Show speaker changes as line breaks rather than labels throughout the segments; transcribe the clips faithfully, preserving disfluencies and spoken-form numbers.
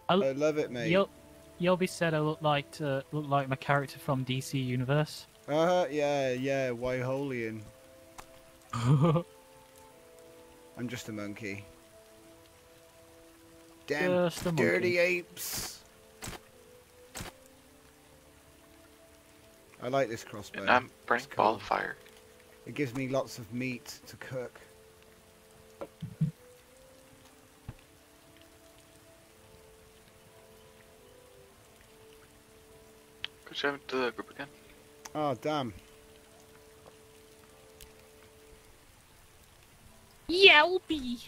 I,
I love it, mate.
Yo Yobi said I look like to, look like my character from D C Universe.
Uh-huh, yeah, yeah, Wyholian. I'm just a monkey. Damn
Just a
dirty
monkey.
apes. I like this crossbow.
And I'm burning
It's
ball
cool.
of fire.
It gives me lots of meat to cook.
Could you have it to the group again?
Oh, damn.
Yelpy.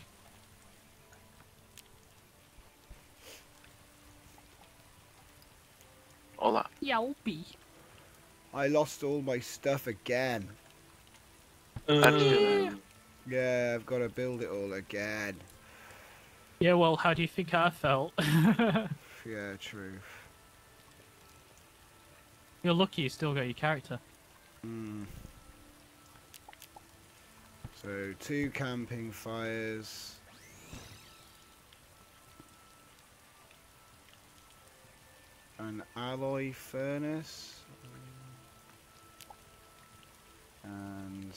Hola.
Yelpy.
I lost all my stuff again.
How did you do that?
Yeah, I've got to build it all again.
Yeah, well, how do you think I felt?
Yeah, true.
You're lucky you still got your character.
Mm. So, two camping fires. An alloy furnace. And...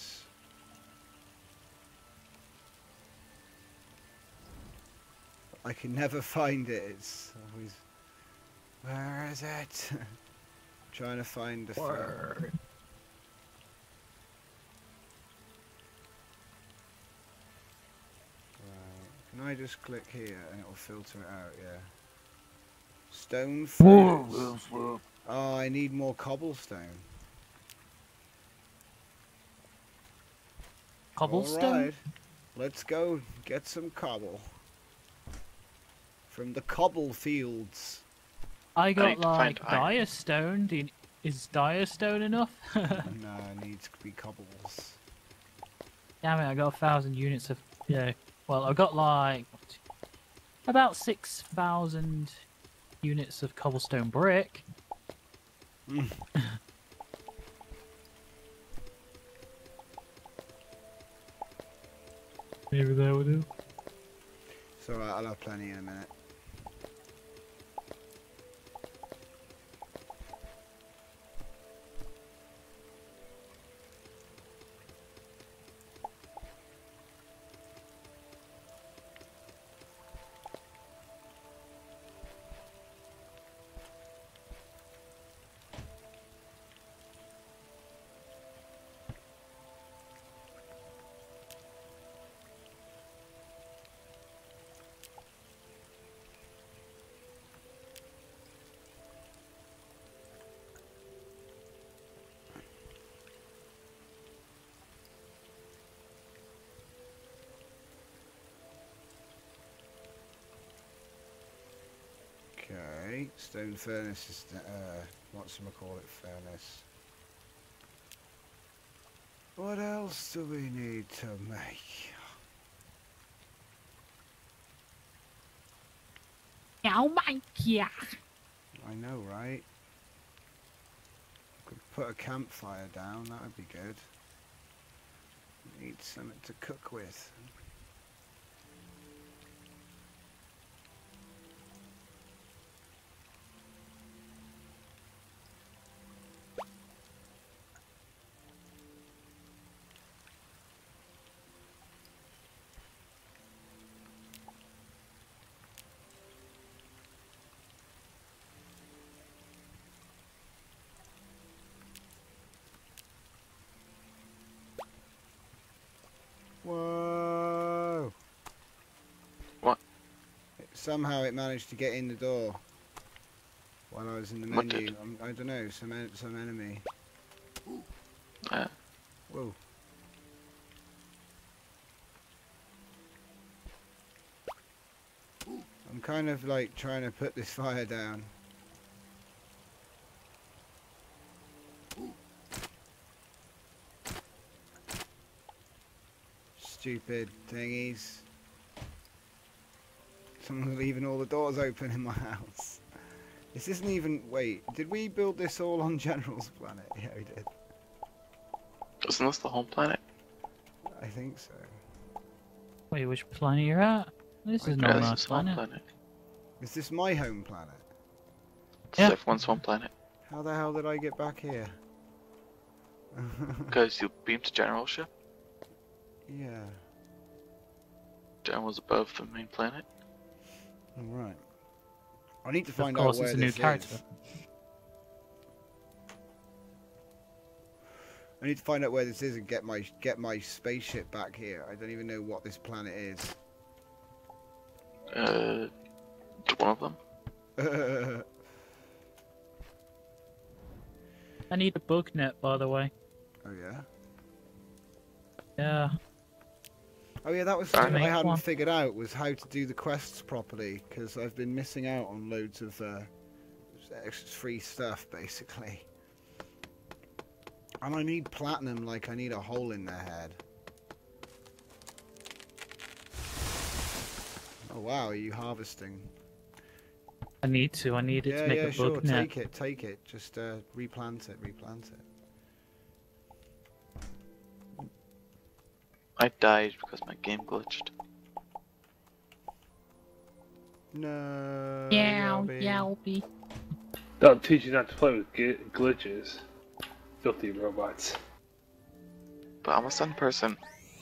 I can never find it. It's always... Where is it? Trying to find the fur. Right. Can I just click here and it will filter it out? Yeah. Stone furnace. Oh, I need more cobblestone.
Cobblestone?
Alright. Let's go get some cobble. From the cobble fields.
I
I
got
need to
like
find iron.
dire stone. Do you, is dire stone enough?
No, it needs to be cobbles.
Damn it! I got a thousand units of yeah. Well, I got like about six thousand units of cobblestone brick.
Mm.
Maybe that would do.
It's alright, I'll have plenty in a minute. Okay, stone furnace is, uh, what's we call it, furnace. What else do we need to make?
Oh my god!
I know, right? Could put a campfire down, that would be good. Need something to cook with. Whoa!
What?
Somehow it managed to get in the door while I was in the
What
menu.
did?
Um, I don't know, some en some enemy.
Uh,
Whoa! I'm kind of like trying to put this fire down. Stupid thingies. Someone's leaving all the doors open in my house. This isn't even... Wait, did we build this all on General's planet? Yeah, we did.
isn't this the home planet?
I think so.
Wait, which planet you're at? This is
I
not
Yeah,
my
this is home
planet.
planet.
Is this my home planet?
It's
Yeah.
everyone's home planet.
How the hell did I get back here?
Because you beamed to General ship.
Yeah.
General's above the main planet.
Alright. I need to
Of
find
course,
out where
it's a
this
new character.
is. I need to find out where this is and get my get my spaceship back here. I don't even know what this planet is.
Uh, one of them.
I need a bug net, by the way.
Oh yeah.
Yeah.
Oh yeah, that was
Sorry.
something I
Make
hadn't
one.
figured out was how to do the quests properly because I've been missing out on loads of uh, extra free stuff basically. And I need platinum like I need a hole in their head. Oh wow, are you harvesting?
I need to. I need it
Yeah,
to make
yeah,
a
sure.
bug net.
Take it, take it. Just uh, replant it, replant it.
I died because my game glitched.
No.
Yow,
Robbie.
yowpy.
They'll teach you not to play with gl- glitches. Filthy robots.
But I'm a sun person.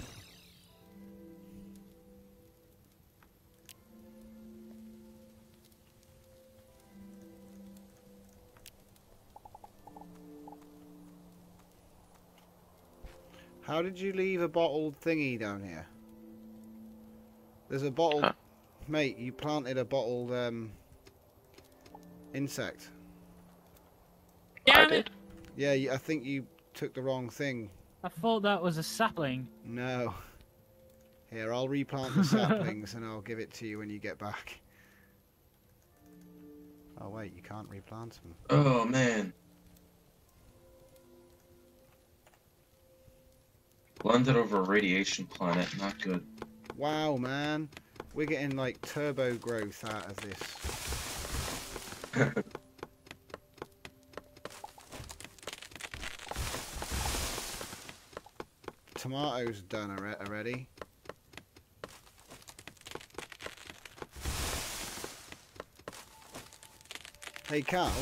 How did you leave a bottled thingy down here? There's a bottled...
Huh.
Mate, you planted a bottled um, insect.
I
Damn it!
did.
Yeah, you- I think you took the wrong thing.
I thought that was a sapling.
No. Here, I'll replant the saplings and I'll give it to you when you get back. Oh wait, you can't replant them.
Oh man. Landed over a radiation planet, not good.
Wow, man. We're getting like turbo growth out of this. Tomatoes done alre- already. Hey Cal,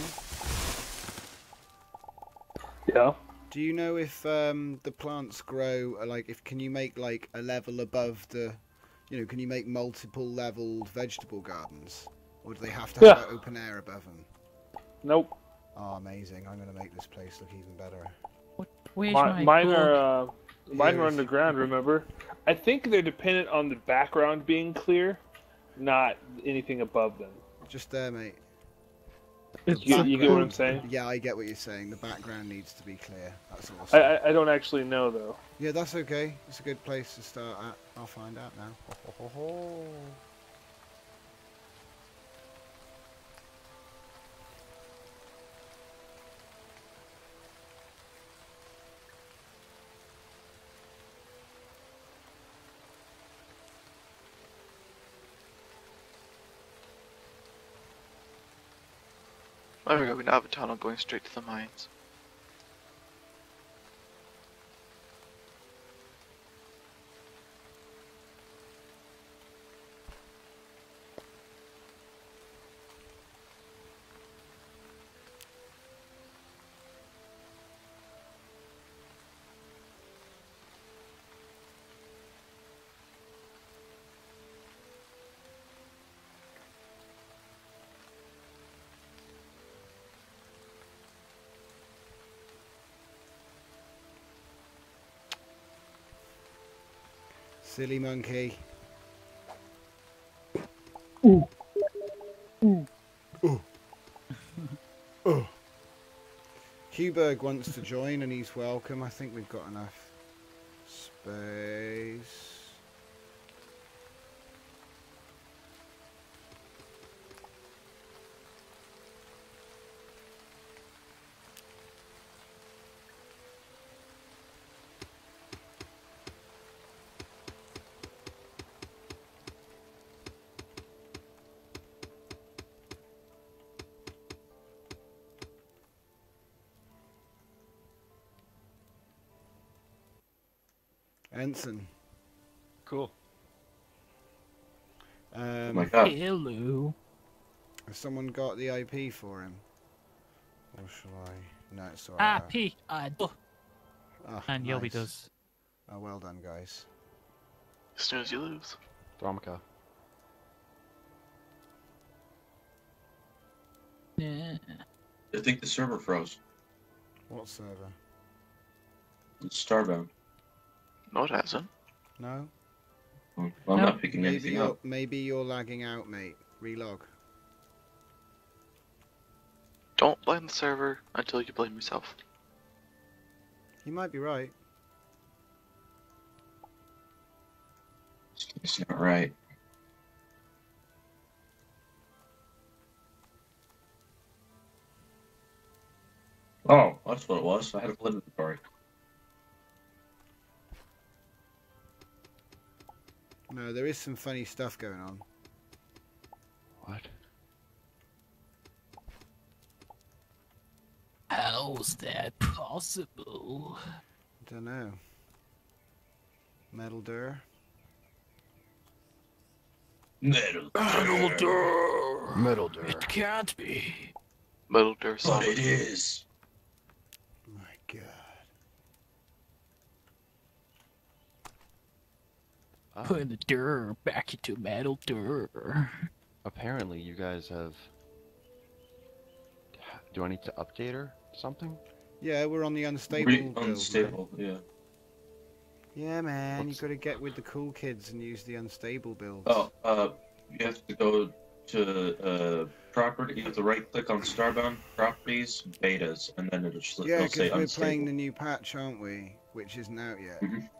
Yeah.
do you know if um, the plants grow, uh, like if can you make like a level above the, you know, can you make multiple leveled vegetable gardens? Or do they have to have
Yeah.
open air above them?
Nope.
Oh, amazing. I'm going to make this place look even better.
Where's
Mi-
my
mine
bug?
are uh, mine
Yeah,
are
it's-
underground. Remember? I think they're dependent on the background being clear, not anything above them.
Just there, mate.
It's
You,
a
you get what I'm
bug.
saying?
Yeah, I get what you're saying. The background needs to be clear. That's
I,
awesome.
I I don't actually know though.
Yeah, that's okay. It's a good place to start at. I'll find out now. Ho, ho, ho, ho.
There we go, we now have a tunnel going straight to the mines.
Silly monkey.
Ooh.
Ooh. Oh. Huberg wants to join and he's welcome. I think we've got enough space. Ensign.
Cool.
Oh
Um,
my god.
Hello.
Has someone got the I P for him? Or shall I? No, it's alright.
Ah, P, I do.
Ah,
And Yobi
nice.
does.
Oh, well done, guys.
As soon as you lose.
Dramica.
Yeah.
I think the server froze.
What server?
It's Starbound.
No, it hasn't.
No?
Well, I'm
No.
not picking
Maybe
anything
you're,
up.
maybe you're lagging out, mate. Relog.
Don't blame the server until you blame yourself.
You might be right.
It's not right. Oh, that's what it was. I had a blood inventory.
No, there is some funny stuff going on.
What?
How's that possible?
Don't know. Metal Dur.
Metal.
Metal door.
Metal door.
It can't be.
Metal Dur
But
Solid.
it is.
My God.
Oh,
Putting the door back into metal door.
apparently you guys have... Do I need to update her? Something?
Yeah, we're on the unstable
Re-
build. man.
unstable, yeah.
Yeah, man,
What's-
you got to get with the cool kids and use the unstable builds.
Oh, uh, you have to go to uh property. You have to right click on Starbound properties, betas, and then it'll, just,
yeah,
it'll
because
say
we're
unstable.
playing the new patch, aren't we? Which isn't out yet.
Mhm.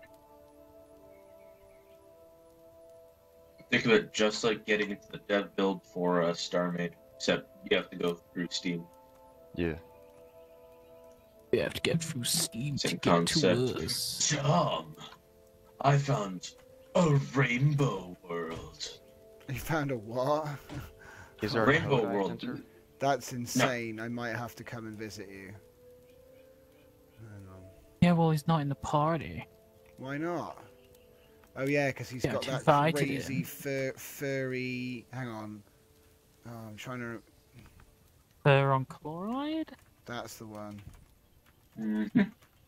Think of it just like getting into the dev build for uh, Starmade, except you have to go through Steam.
Yeah.
We have to get through Steam to
Same
get
concept.
to us.
Tom, I found a rainbow world.
You found a what?
Is there a
Rainbow
code I
World.
enter?
That's insane. I might have to come and visit you. Hang on.
Yeah, well, he's not in the party.
Why not? Oh yeah, because he's
Yeah,
got
to
that
invite
crazy
him.
fur, furry. Hang on. Oh, I'm trying to.
They're on chloride?
That's the one.
Mm-hmm.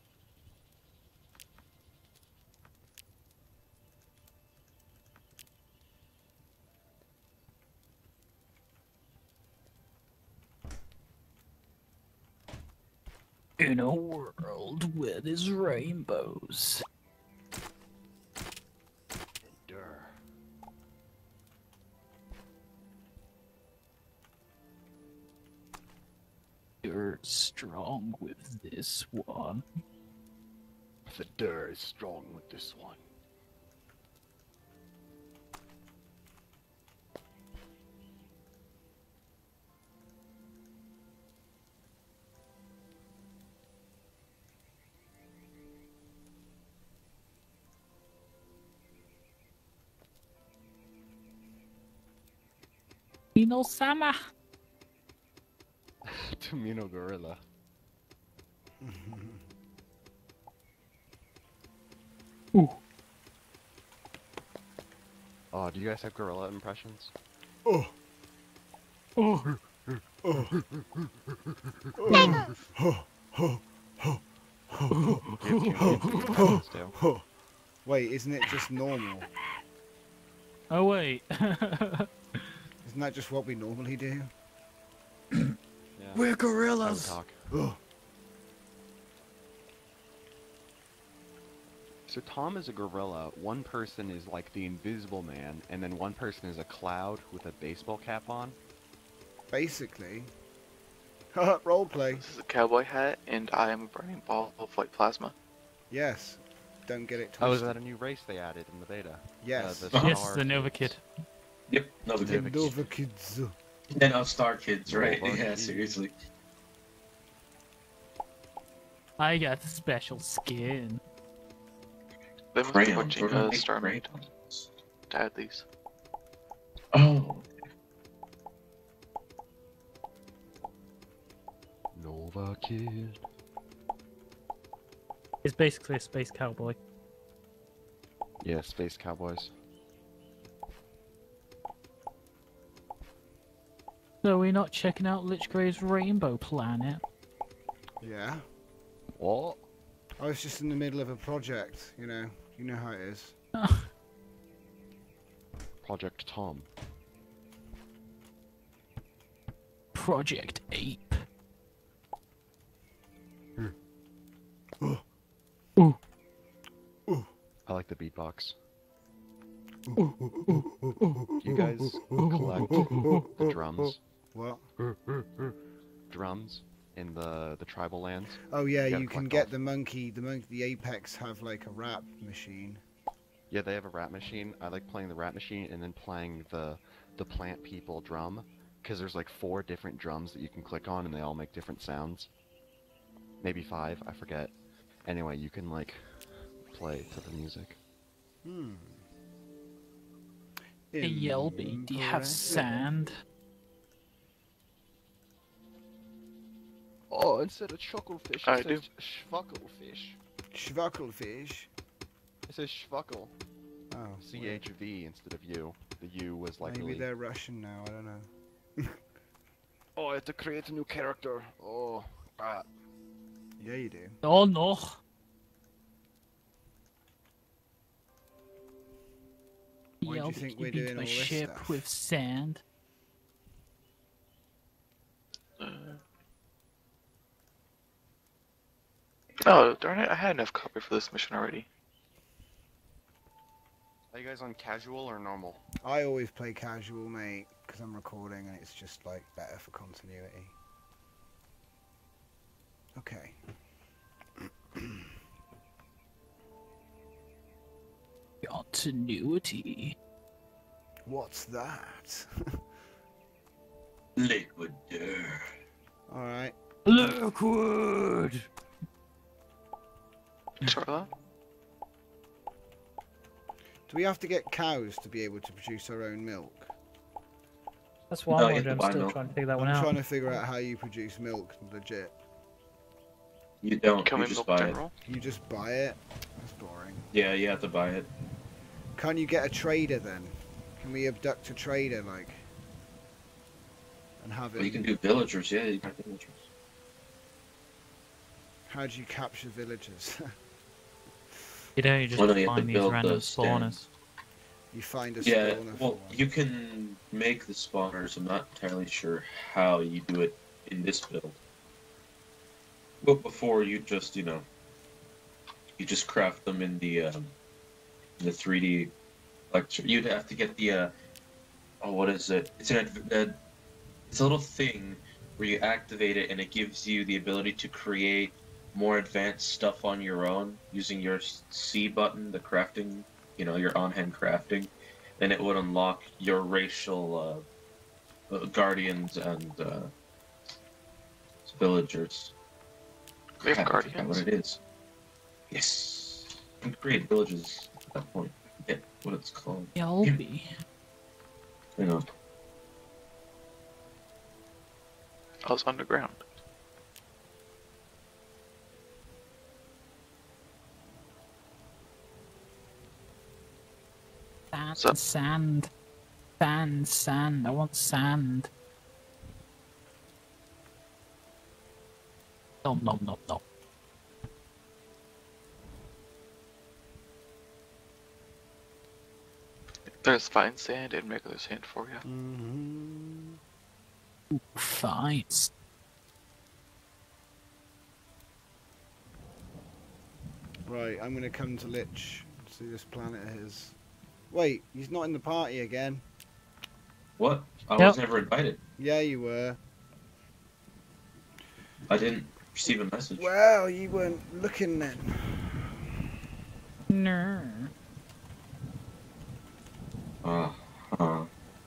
In a world where there's rainbows.
Dur.
You're strong with this one.
The Dur is strong with this one.
Ino-sama!
Tomino Gorilla.
Ooh.
Oh, do you guys have gorilla impressions?
Oh.
Oh.
Oh.
Give you impressions too.
Oh. Wait, isn't it just normal?
Oh, wait.
Isn't that just what we normally do?
Yeah.
We're
I would
gorillas!
talk.
Oh.
So Tom is a gorilla, one person is like the Invisible Man, and then one person is a cloud with a baseball cap on.
Basically. Haha, roleplay.
This is a cowboy hat, and I am a burning ball of white plasma.
Yes. Don't get it twisted.
Oh, is that a new race they added in the beta?
Yes.
Uh, the
Yes,
Star
the Nova
Kids.
Kid.
Yep, Nova
Nova
Kid.
Kid.
Nova Kids.
And now Star Kids, right?
Nova
Yeah,
Kids.
seriously.
I got special skin.
They must be
Crayons.
watching
We're gonna
uh,
make
Starmade
crayons.
to add these.
Oh,
Nova Kid.
It's basically a space cowboy.
Yeah, Space Cowboys.
So we're not checking out Lich Gray's Rainbow Planet.
Yeah.
What?
I was just in the middle of a project, you know. You know how it is.
Project Tom.
Project Ape. Ooh.
I like the beatbox. You guys collect the drums?
What?
Drums in the the tribal lands?
Oh yeah,
You gotta
you can
collect
get
all-
the monkey. The monkey. The apex have like a rap machine.
Yeah, they have a rap machine. I like playing the rap machine and then playing the the plant people drum, because there's like four different drums that you can click on and they all make different sounds. Maybe five, I forget. Anyway, you can like play to the music.
Hmm.
Hey Yelby, do you have
Impressive.
sand?
Oh, instead of chucklefish,
I
it
do.
says schwucklefish.
Schwucklefish.
It says schwuckle.
Oh.
C H V instead of U. The U was like
Maybe
really...
they're Russian now. I don't know.
Oh, I have to create a new character. Oh, crap.
Yeah, you do.
Oh no.
Why do you
Yelby,
think
can
we're
beat
doing
my
all this
ship
stuff?
with sand?
Uh, oh, darn it, I had enough copper for this mission already.
Are you guys on casual or normal?
I always play casual, mate, because I'm recording and it's just like better for continuity. Okay.
Continuity.
What's that?
Liquid dirt.
All right.
Liquid!
Charlotte?
Do we have to get cows to be able to produce our own milk?
That's why
No,
I'm
you have to
wondering. I'm
buy
still
milk.
trying to figure that one
I'm
out.
trying to figure out how you produce milk legit.
Can
You don't.
we
You just
milk
buy it.
general?
You just buy it? That's boring.
Yeah, you have to buy it.
Can you get a trader then? Can we abduct a trader, like, and have
Well, you
it?
can do villagers. Yeah, you can do villagers.
How do you capture villagers?
You know, you just
Well, no, you have to
find these
build
random
those stands.
spawners.
You find a
Yeah,
spawner for
well,
one.
you can make the spawners. I'm not entirely sure how you do it in this build. But before, you just, you know, you just craft them in the um, in the three D. Like you'd have to get the uh, oh, what is it? It's an adv- uh, it's a little thing where you activate it and it gives you the ability to create more advanced stuff on your own using your C button, the crafting, you know, your on-hand crafting. Then it would unlock your racial uh, uh, guardians and uh, villagers.
We have
Crap, I forgot
guardians.
what it is. Yes. You can create villages at that point. I forget what it's called.
Yelby.
Hang on.
I was underground.
Sand,
So-
sand. Sand, sand. I want sand. Nom nom nom nom.
There's fine sand and regular sand for you.
Mm-hmm.
Fine.
Right, I'm gonna come to Lich. See this planet of his. Wait, he's not in the party again.
What? I
Yep.
was never invited.
Yeah, you were.
I didn't receive a message.
Well, you weren't looking then.
No.
Uh, uh.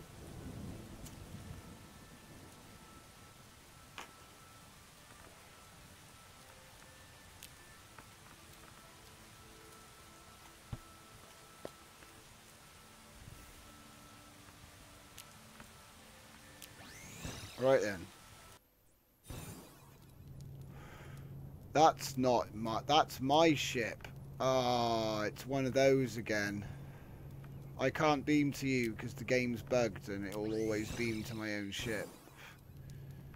Right then. That's not my. That's my ship. Ah, it's one of those again. I can't beam to you because the game's bugged and it will always beam to my own ship.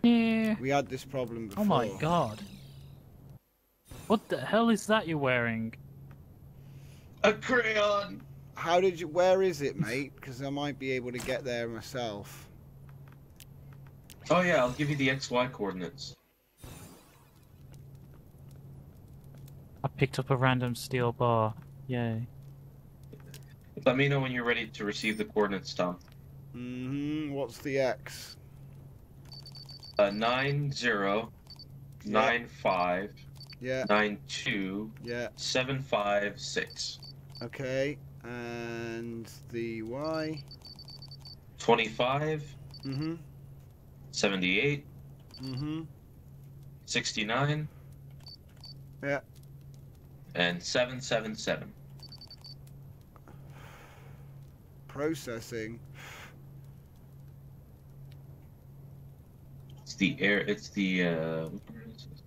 Yeah.
We had this problem before.
Oh my god. What the hell is that you're wearing?
A crayon!
How did you... Where is it, mate? Because I might be able to get there myself.
Oh yeah, I'll give you the X Y coordinates.
I picked up a random steel bar. Yay.
Let me know when you're ready to receive the coordinates, Tom.
Mm-hmm. What's the X?
Uh, nine zero,
Yeah.
nine five,
Yeah.
nine two,
Yeah.
seven five six.
Okay. And the Y?
Twenty-five,
Mm-hmm.
seventy-eight,
Mm-hmm.
sixty-nine,
Yeah.
and seven seven seven.
Processing.
It's the air. It's the. Uh, what word is it?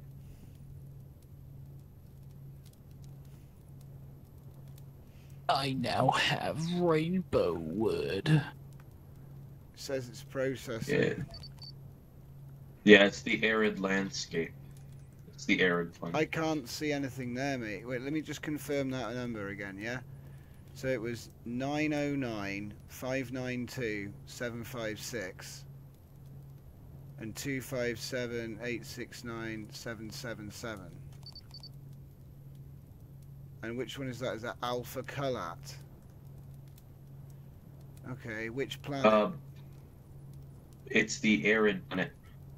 I now have rainbow wood.
It says it's processing.
Yeah. Yeah, it's the arid landscape. It's the arid one.
I can't see anything there, mate. Wait, let me just confirm that number again, yeah? So it was nine oh nine, five nine two, seven five six and two five seven, eight six nine, seven seven seven. And which one is that? Is that Alpha Kalat? Okay, which planet?
Uh, it's the arid planet.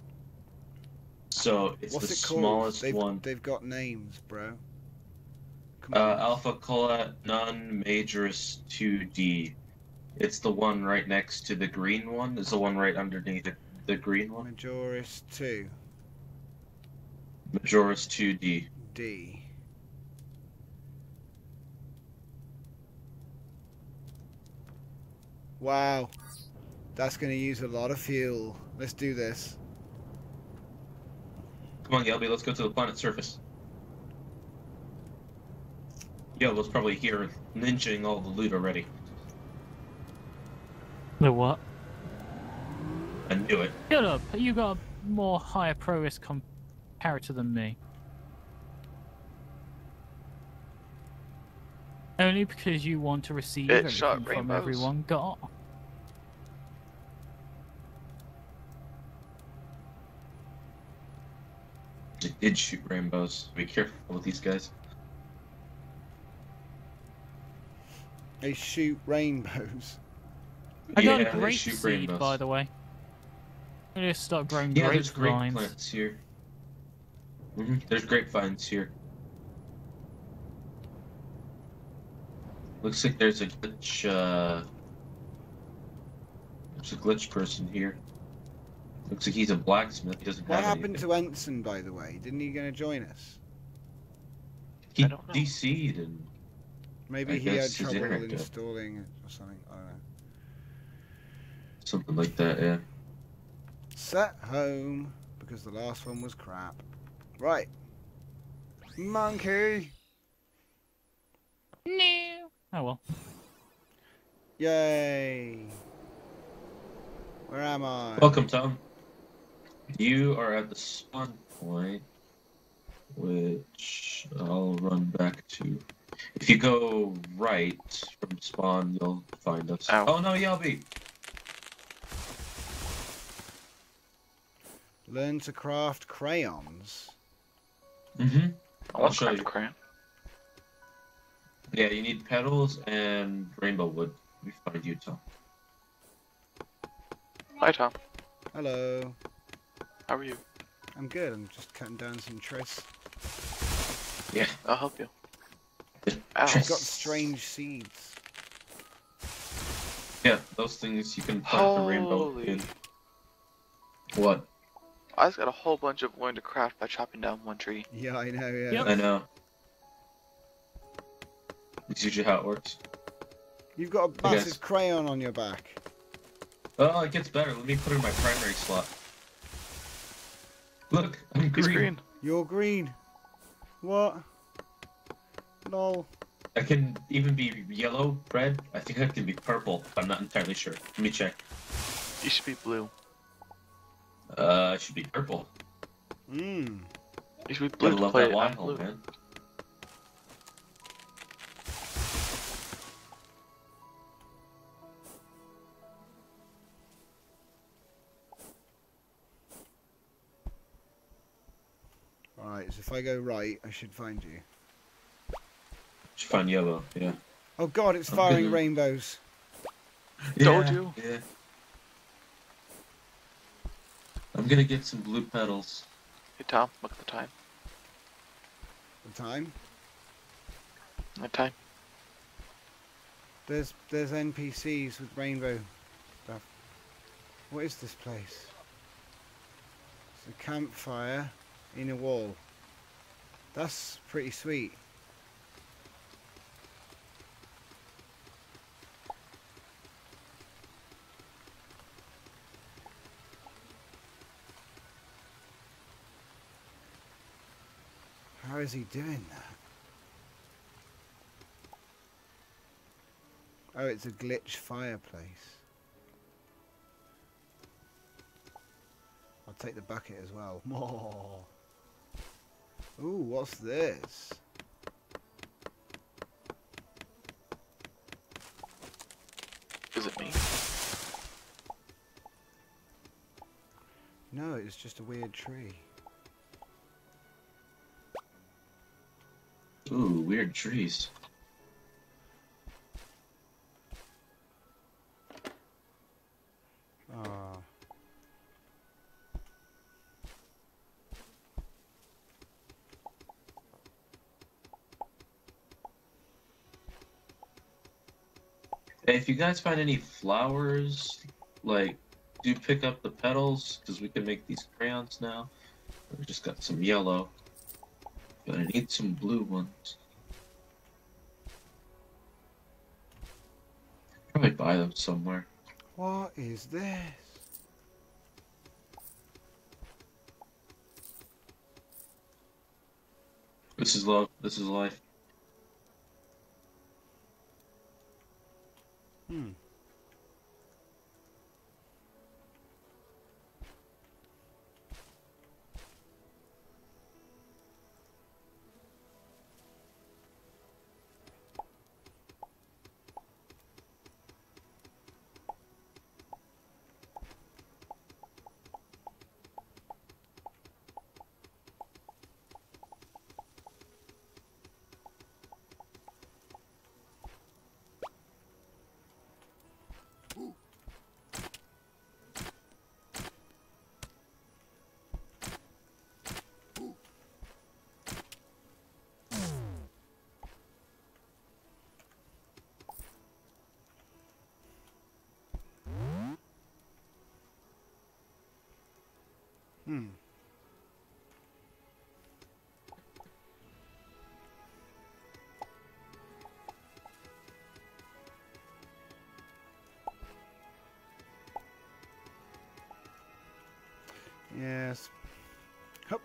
So it's
What's
the
it called?
smallest
They've,
one.
they've got names, bro. Come
Uh,
on.
Alpha Cola Non Majoris two D. It's the one right next to the green one. Is the one right underneath the, the green one.
Majoris two
Majoris two D.
D. Wow. That's going to use a lot of fuel. Let's do this.
Come on, Yelby, let's go to the planet's surface. Yelbo's probably here ninjaing all the loot already.
The what?
I knew it.
Shut up! You got a more higher pro risk com character than me. Only because you want to receive
It
everything
shot
from
rainbows.
everyone got.
It did shoot rainbows. Be careful with these guys.
They shoot rainbows.
I got
Yeah,
a
they
grape
shoot
seed,
rainbows.
by the way. I'm gonna start growing
Yeah, there's
grapevines.
grapevines here. hmm There's grapevines here. Looks like there's a glitch, uh... There's a glitch person here. Looks like he's a blacksmith. He doesn't
What
have
happened
anything.
to Ensign, by the way? Didn't he going to join us?
He
I don't know.
D C'd and...
Maybe
I
he had
guess his
trouble
internet died.
installing it or something. I don't know.
something like that, yeah.
Set home because the last one was crap. Right. Monkey.
No. Oh well.
Yay. Where am I?
Welcome, Tom. You are at the spawn point, which I'll run back to. If you go right from spawn, you'll find us.
Ow.
Oh no, Yelby!
Learn to craft crayons.
Mm-hmm.
I
I'll
want
show
craft
you.
crayon.
Yeah, you need petals and rainbow wood. Let me find you, Tom.
Hi, Tom.
Hello.
How are you?
I'm good. I'm just cutting down some trees.
Yeah.
I'll help you.
The
Ow.
I've
chest-
got strange seeds.
Yeah, those things you can plant the rainbow
Holy.
in. What?
I just got a whole bunch of wood to craft by chopping down one tree.
Yeah, I know, yeah.
Yep.
I know. It's usually how it works.
You've got a
I
massive
guess.
crayon on your back.
Oh, it gets better. Let me put it in my primary slot. Look, I'm
He's
green.
green.
You're green. What? Lol.
I can even be yellow, red. I think I can be purple. I'm not entirely sure. Let me check.
You should be blue.
Uh, it should be purple.
Mmm.
You should be blue
Gotta
to
love
play
that
it.
Y
I'm
hull,
blue.
man.
Alright, so if I go right, I should find you.
Should find yellow, yeah.
Oh god, it's
I'm
firing
gonna-
rainbows.
Told
Yeah,
you.
Yeah. I'm gonna get some blue petals.
Hey Tom, look at the time.
The time?
The time.
There's there's N P Cs with rainbow stuff. What is this place? It's a campfire in a wall. That's pretty sweet. How is he doing that? Oh, it's a glitch fireplace. I'll take the bucket as well. More. Ooh, what's this?
Is it me?
No, it's just a weird tree.
Ooh, weird trees.
Ah.
Hey, if you guys find any flowers, like, do pick up the petals, because we can make these crayons now. We just got some yellow, but I need some blue ones. Probably buy them somewhere.
What is this?
This is love. This is life.
Hmm. Hmm. Yes. Hup.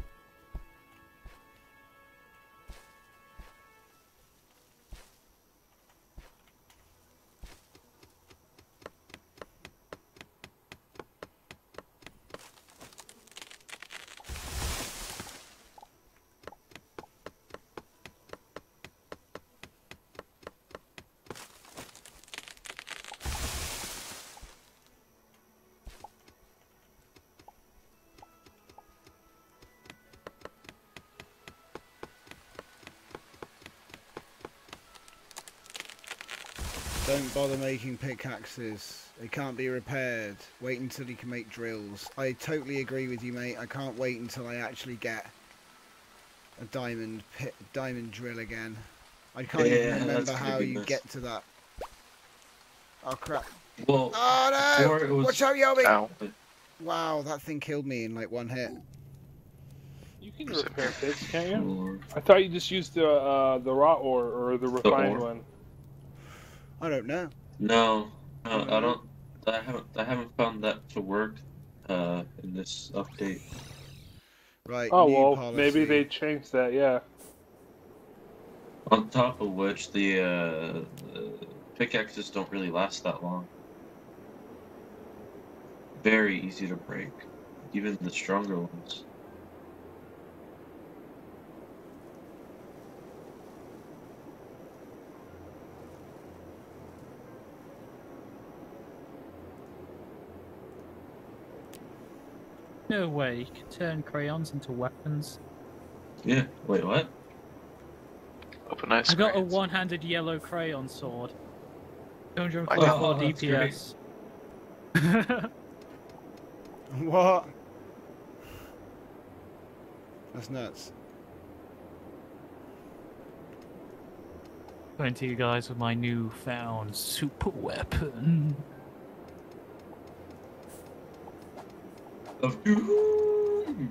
Don't bother making pickaxes. They can't be repaired. Wait until you can make drills. I totally agree with you, mate. I can't wait until I actually get a diamond pit, diamond drill again. I can't
Yeah,
even
that's
remember
gonna
how
be
you
nice.
get to that. Oh crap!
Well,
Oh
before it
no!
was-
Watch out, Yobi!
Ow.
Wow, that thing killed me in like one hit.
You can repair pits, can't you?
Or-
I thought you just used the uh, the raw ore or the refined
ore?
one.
I don't know.
No, no, I
Mhm.
don't. I haven't. I haven't found that to work uh, in this update.
Right.
Oh
new
well,
policy.
maybe they changed that. Yeah.
On top of which, the, uh, the pickaxes don't really last that long. Very easy to break. even the stronger ones.
No way, you can turn crayons into weapons.
Yeah. Wait, what?
Open nice.
I got a
crates.
one-handed yellow crayon sword. two hundred
I
forty-four
Oh, that's
D P S.
What? That's nuts.
Going to you guys with my newfound super weapon.
Of doom.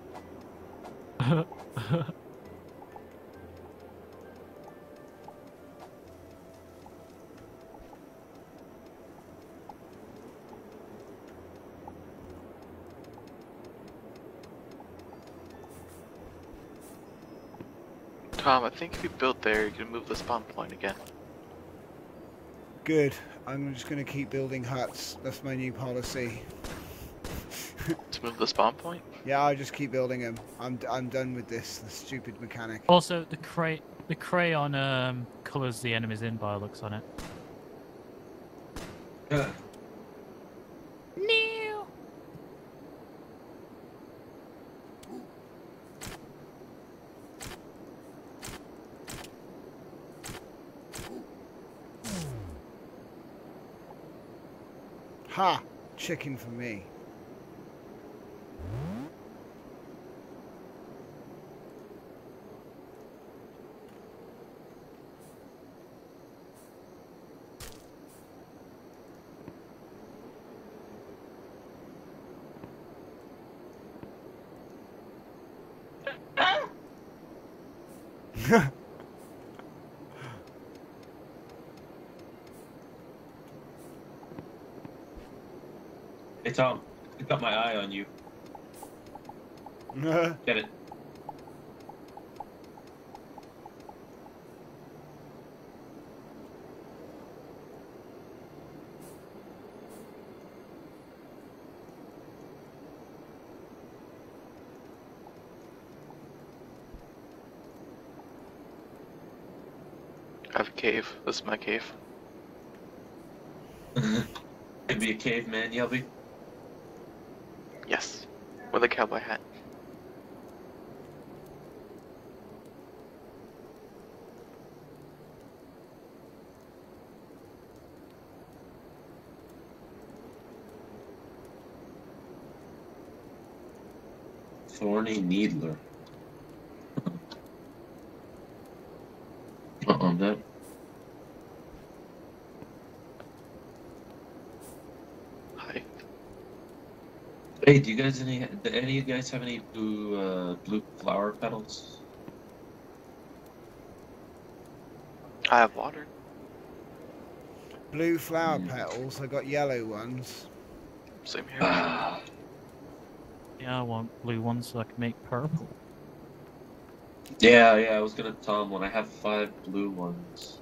Tom, I think if you build there, you can move the spawn point again.
Good. I'm just going to keep building huts. That's my new policy.
To move the spawn point?
Yeah, I'll just keep building them. I'm, I'm done with this, the stupid mechanic.
Also, the cray the crayon um, colours the enemies in by looks on it.
Yeah.
No.
Ha! Chicken for me.
Hey Tom, I got my eye on you. Get it.
I have a cave. This is my cave.
Could be a caveman, Yelby.
Yes. With a cowboy hat.
Thorny Needler. Uh-uh, that.
Hi.
Hey, do you guys any? Do any of you guys have any blue uh, blue flower petals?
I have water.
Blue flower
Mm.
petals. I got yellow ones.
Same here.
Ah,
Yeah, I want blue ones so I can make purple.
yeah, yeah. I was gonna tell him when I have five blue ones.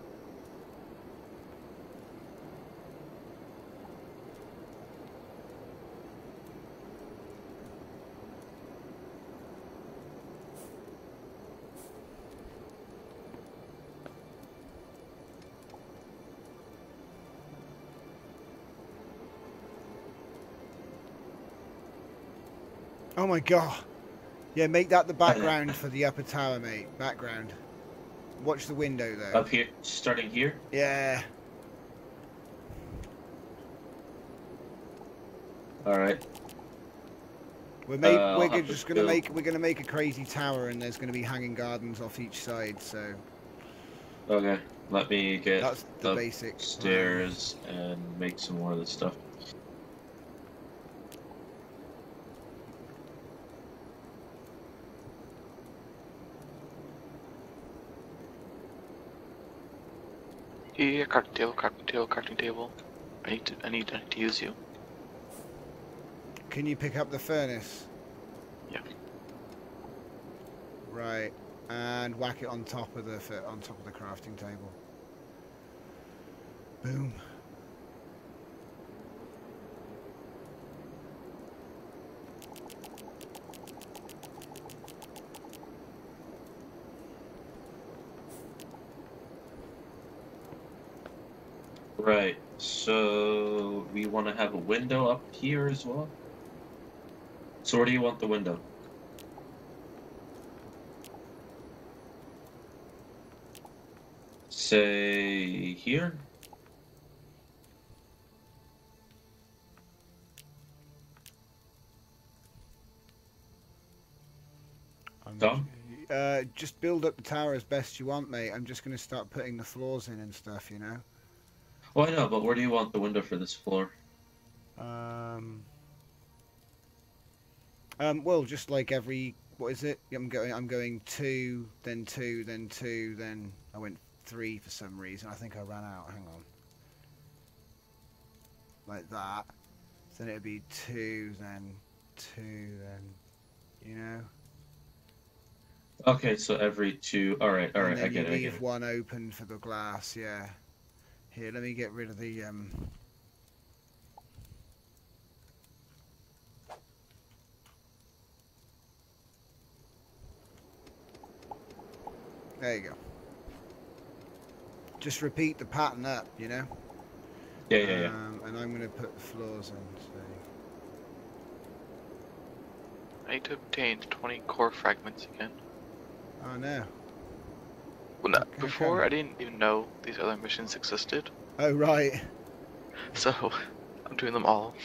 Oh my god. Yeah, make that the background for the upper tower, mate. Background. Watch the window, though.
Up here, starting here.
Yeah.
All right.
We're, make,
Uh,
we're
I'll
go-
have to
just gonna
go.
make we're gonna make a crazy tower, and there's gonna be hanging gardens off each side. So
Okay. Let me get
that's the
up
basic plan.
stairs and make some more of this stuff.
Yeah, crafting table, crafting table, crafting table. I need to, I need to, to use you.
Can you pick up the furnace?
Yeah.
Right, and whack it on top of the fi- on top of the crafting table. Boom.
Right. So we want to have a window up here as well. So where do you want the window? Say here.
I'm
Done?
Uh, just build up the tower as best you want, mate. I'm just going to start putting the floors in and stuff, you know?
Well, I know, but where do you want the window for this floor?
Um, um, well, just like every, what is it? I'm going, I'm going two, then two, then two, then I went three for some reason. I think I ran out. Hang on. Like that. Then it'd be two, then two, then, you know?
Okay, so every two. All right, all right,
And then
I get
you
it. I
leave
get it.
one open for the glass, yeah. Here, let me get rid of the, um... There you go. Just repeat the pattern up, you know?
Yeah, yeah, yeah.
Um, and I'm going to put the floors in, so...
I need to obtain twenty core fragments again.
Oh, no.
Well, no,
Okay,
before
okay.
I didn't even know these other missions existed,
Oh, right.
so I'm doing them all.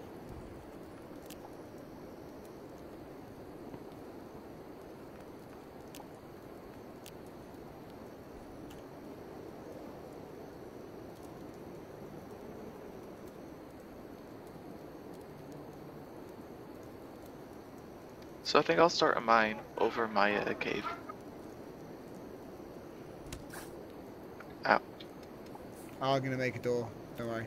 So I think I'll start a mine over my uh, cave. Ow.
Oh, I'm going to make a door. Don't worry.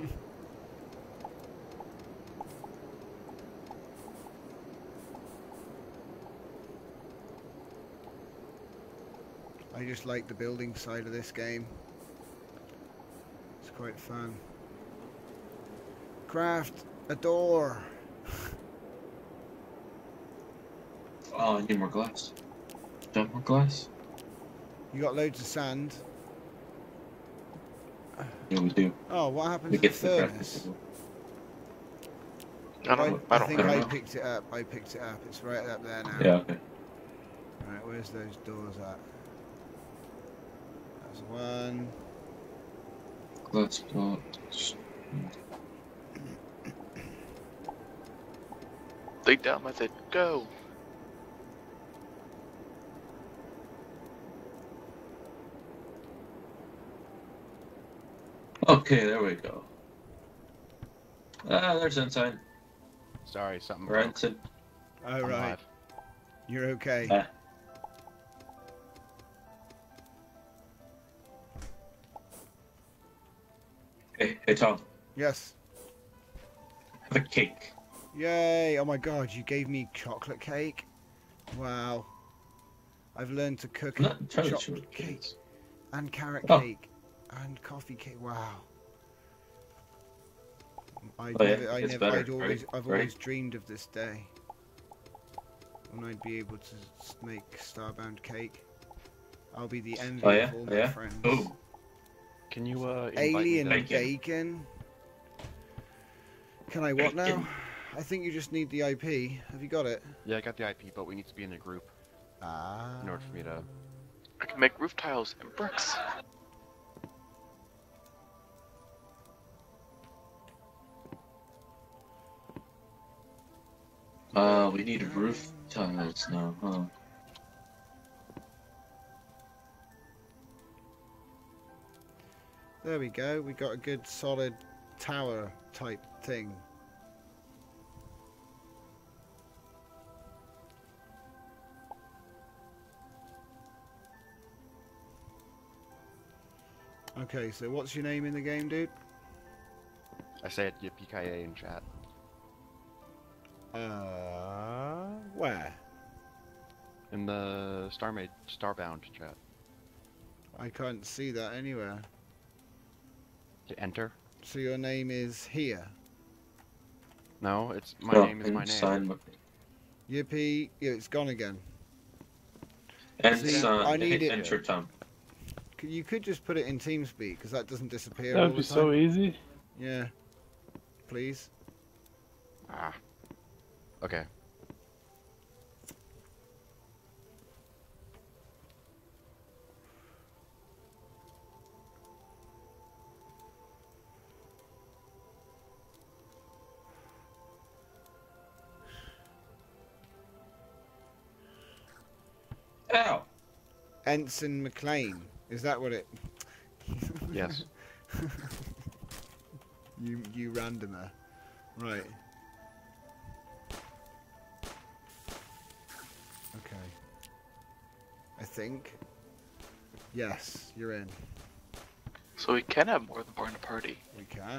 I just like the building side of this game. It's quite fun. Craft a door.
Oh, I need more glass. Do you have more glass?
You got loads of sand.
Yeah, we do.
Oh, what happened
We
to the
get to the crafting
furnace?
table.
I don't,
I,
know-
I
I don't
think
I don't
I
know.
picked it up. I picked it up. It's right up there now.
Yeah, okay.
Right, where's those doors at? That's one.
Glass blocks.
Dig down method, go!
Okay, there we go. Ah, there's Ensign.
Sorry, something
Or
broke.
Ensign.
Oh,
I'm
right.
live.
You're okay.
Ah. Hey, hey Tom,
Yes.
have a cake.
Yay. Oh, my God. You gave me chocolate cake? Wow. I've learned to cook
I'm not entirely sure
chocolate
what
cake
it is.
and carrot
Oh.
cake and coffee cake. Wow. I
Oh, yeah,
never, I
it's
never,
better,
I'd always,
right?
I've
Right?
always dreamed of this day when I'd be able to s- make Starbound cake. I'll be the envy
Oh, yeah?
of all
Oh,
my
yeah?
friends.
Boom.
Can you uh invite
Alien
me to...
Bacon.
bacon. Can I what now?
Bacon.
I think you just need the I P. Have you got it?
Yeah, I got the I P, but we need to be in a group
Ah.
in order for me to...
I can make roof tiles and bricks.
Uh, we need roof tiles now, huh?
There we go. We got a good solid tower type thing. Okay, so what's your name in the game, dude?
I said Yippee Ki Yay in chat.
Uh, where?
In the Starmade, Starbound chat.
I can't see that anywhere.
To enter?
So your name is here.
No, it's... My
Oh,
name is my name.
Ensign.
Yippee. Yeah, it's gone again.
Ensign.
I need
Hey,
it-
enter Tom.
C- You could just put it in TeamSpeak because that doesn't disappear
That
all
would
the
be
time.
so easy.
Yeah. Please.
Ah. Okay.
Ow!
Ensign McLean. Is that what it?
Yes.
you you randomer. Right. Okay. I think. Yes, you're in.
So we can have more than one party.
We can.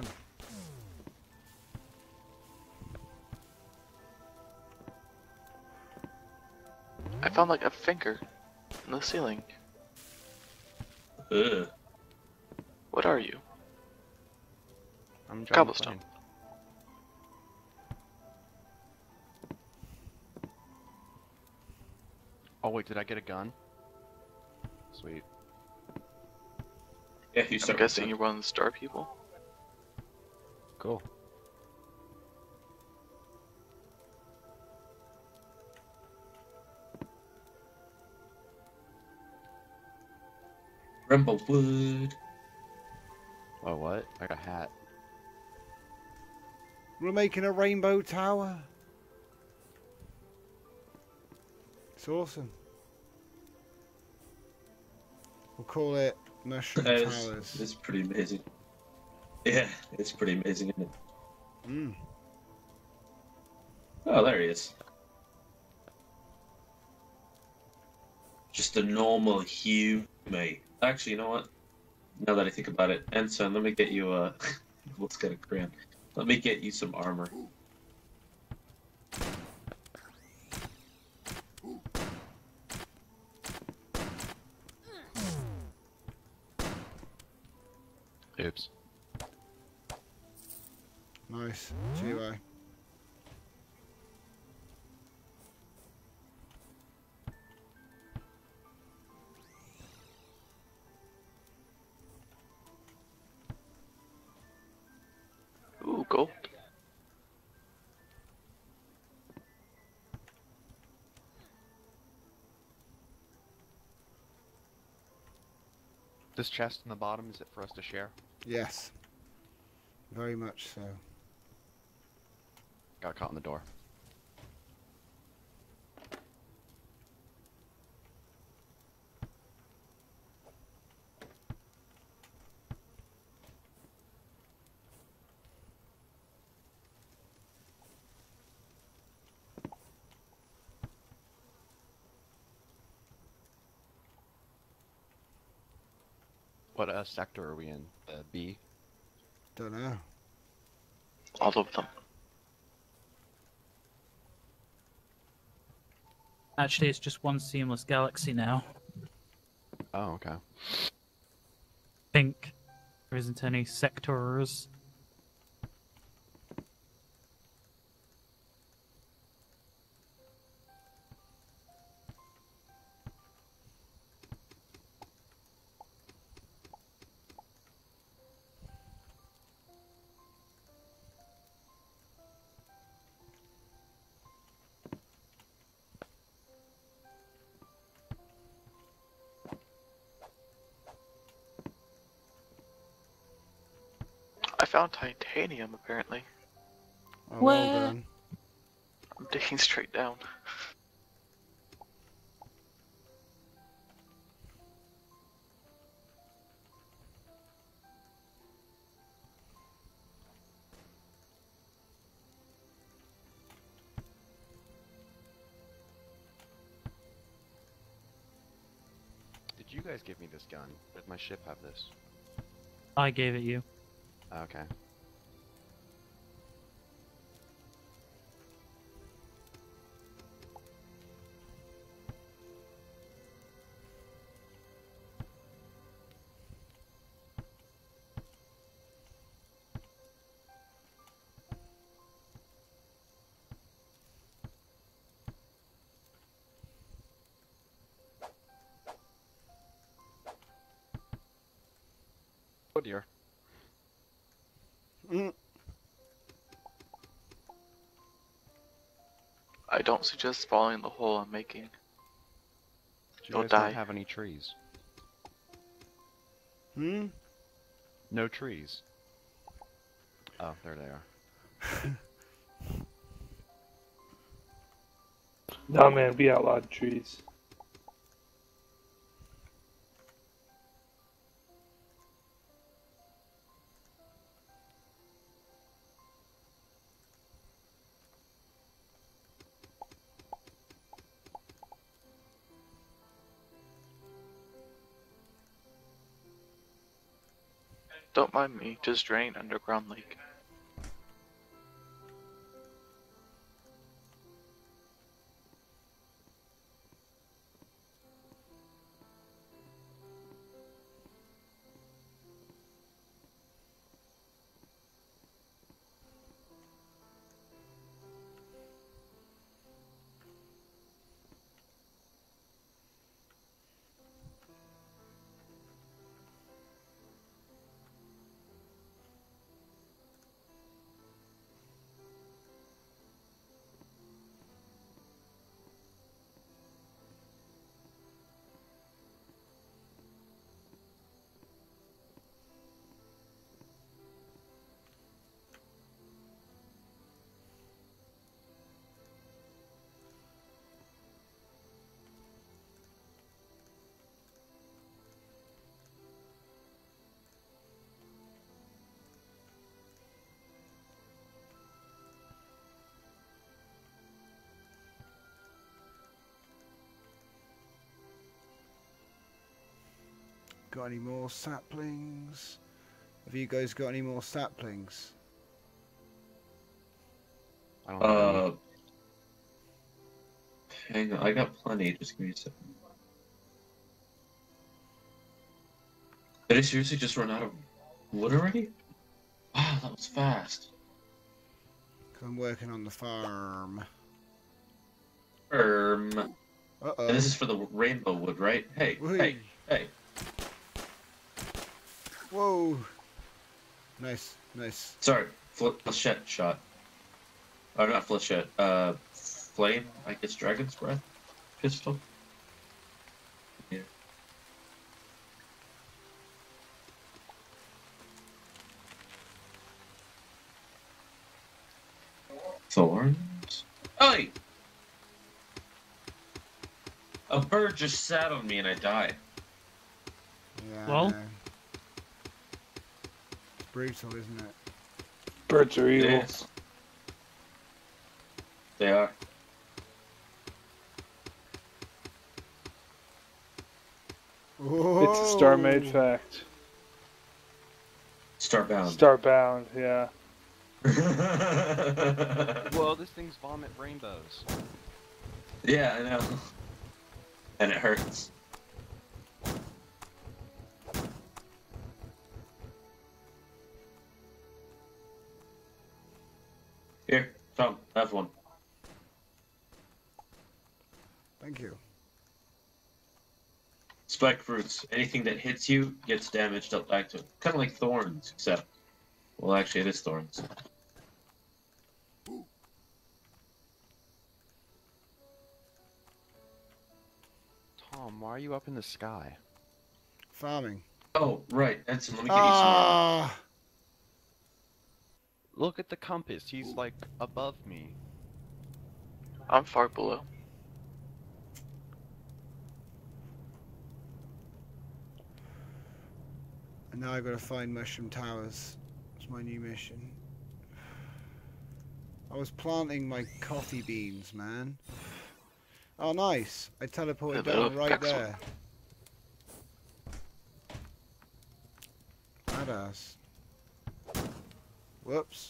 I found like a finger in the ceiling.
Ugh.
What are you?
I'm John
Cobblestone.
McClane. Oh wait, did I get a gun? Sweet.
Yeah, you
I'm
start with
guessing
that.
you're one of the star people.
Cool.
Rumblewood.
Oh what? I got a hat.
We're making a rainbow tower. It's awesome. We'll call it Mushroom
That is,
Towers.
it's pretty amazing. Yeah, it's pretty amazing, isn't it?
Mm.
Oh, there he is. Just a normal hue, mate. Actually, you know what? Now that I think about it, Ensign, let me get you a. Let's get a grand. Let me get you some armor.
Oops.
Nice. G U I.
Ooh, gold.
This chest in the bottom, is it for us to share?
Yes. Very much so.
Got caught in the door. What uh, sector are we in? Uh, B?
Don't know.
All of them.
Actually, it's just one seamless galaxy now.
Oh, okay.
Think there isn't any sectors.
I found titanium apparently.
Oh, well
What?
done.
I'm digging straight down.
Did you guys give me this gun? Did my ship have this?
I gave it you.
Okay. Oh dear.
Mm.
I don't suggest following the hole I'm making.
You
You'll
guys
die.
don't have any trees.
Hmm?
No trees. Oh, there they are.
No, man, we outlawed trees.
Don't mind me, just drain underground lake.
Got any more saplings? Have you guys got any more saplings?
I don't have any.
Uh, hang on, I got plenty. Just give me a second. Did I seriously just run out of wood already? Wow, that was fast.
'Cause I'm working on the farm.
Um,
Uh-oh.
and this is for the rainbow wood, right? Hey,
Whee.
hey, hey.
Whoa! Nice, nice.
Sorry, fl flechette shot. Oh, not flechette. Uh, flame. I guess dragon's breath pistol. Yeah. Thorns. Oi! A bird just sat on me and I died.
Yeah.
Well?
It's brutal, isn't it?
Birds are evil.
Yes. They are.
Whoa.
It's a Starmade fact.
Starbound.
Starbound, yeah.
Whoa, this thing's vomit rainbows.
Yeah, I know. And it hurts. Here, Tom, have one.
Thank you.
Spike fruits. Anything that hits you gets damage dealt back to it. Kind of like thorns, except... Well, actually, it is thorns.
Tom, why are you up in the sky?
Farming.
Oh, right. Ensign, let me get you some armor.
Ah!
Look at the compass. He's like above me.
I'm far below.
And now I've got to find mushroom towers. It's my new mission. I was planting my coffee beans, man. Oh, nice. I teleported
Hello,
down right
excellent.
there. Badass. Whoops.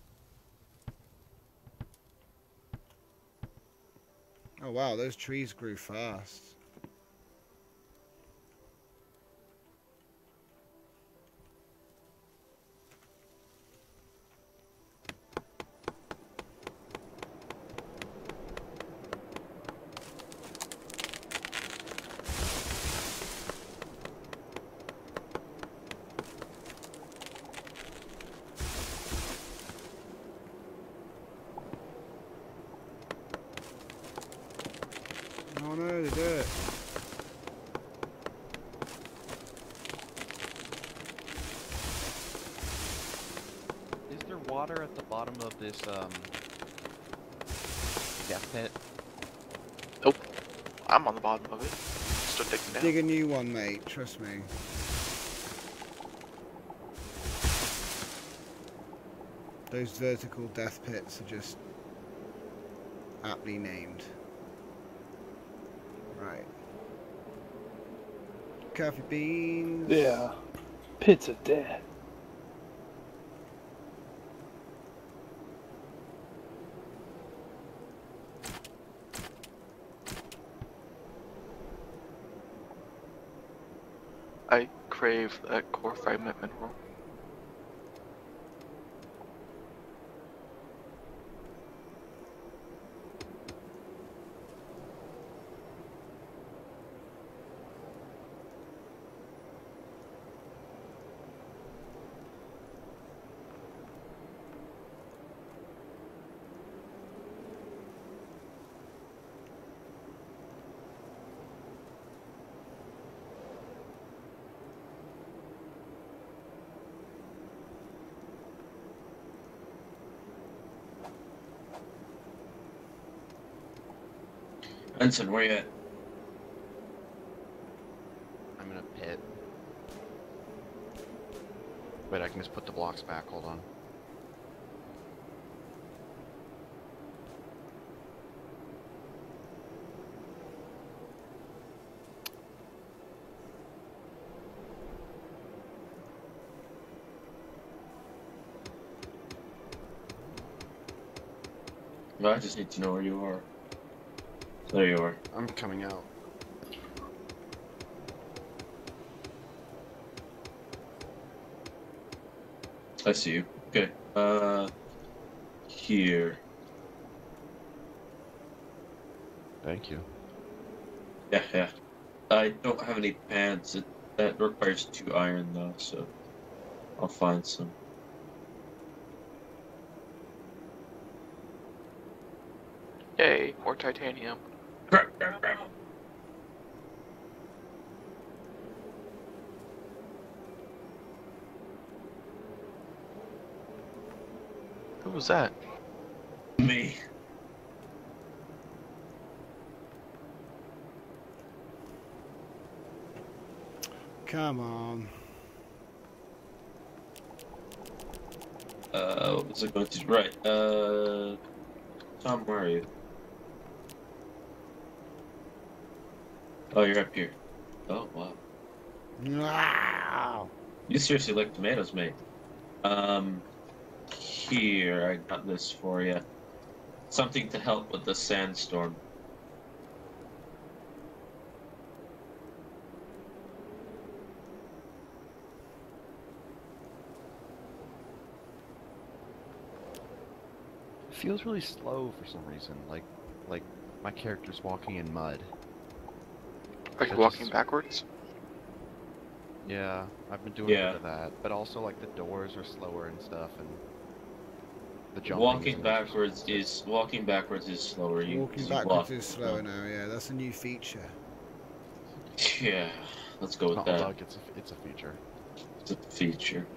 Oh wow, those trees grew fast.
water at the bottom of this um death pit?
Nope. I'm on the bottom of it. Still digging down.
Dig a new one, mate. Trust me. Those vertical death pits are just aptly named. Right. Coffee beans.
Yeah. Pits of death.
I crave that core fragment mineral.
Benson, where you at?
I'm in a pit. Wait, I can just put the blocks back, hold on.
No, I just need to know where you are. There you are.
I'm coming out.
I see you. Okay. Uh, here.
Thank you.
Yeah, yeah. I don't have any pants. It, that requires two iron though, so I'll find some.
Yay, more titanium.
Crap, crap, crap.
Who was that?
Me.
Come on.
Uh, what was I going to? Right. Uh, Tom, where are you? Oh, you're up here. Oh, wow.
Wow.
You seriously like tomatoes, mate. Um, here, I got this for you. Something to help with the sandstorm.
It feels really slow for some reason, like like my character's walking in mud.
Are you
That
walking
just-
backwards?
Yeah, I've been doing
Yeah.
a bit of that, but also like the doors are slower and stuff, and the jumping
Walking
isn't as
backwards
responsive.
is walking backwards is slower. You,
Walking
you
backwards
walk,
is slower
no.
now, yeah. That's a new feature.
Yeah, let's go
It's
with
not a
that.
bug, it's a, it's a feature.
It's a feature.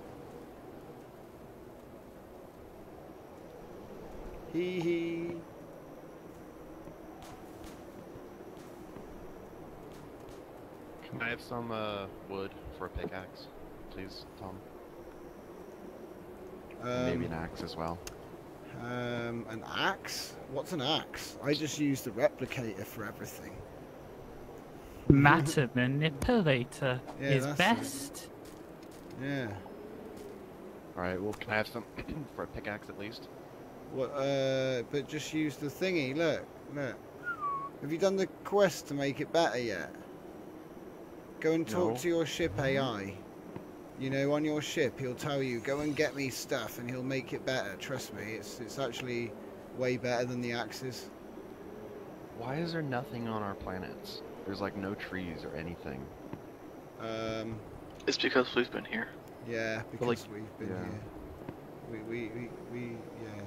Hee hee.
Can I have some uh, wood for a pickaxe, please, Tom? And maybe an
Um,
axe as well.
um, an axe? What's an axe? I just use the replicator for everything.
Matter manipulator
Yeah,
is
that's it.
best.
Yeah.
Alright, well, can I have some for a pickaxe at least?
What? Uh, but just use the thingy. Look, look. Have you done the quest to make it better yet? Go and talk
No.
to your ship A I. You know, on your ship, he'll tell you, go and get me stuff, and he'll make it better. Trust me, it's it's actually way better than the axes.
Why is there nothing on our planets? There's like no trees or anything.
Um,
It's because we've been here.
yeah, because
like,
we've been
yeah.
here. We we we we yeah.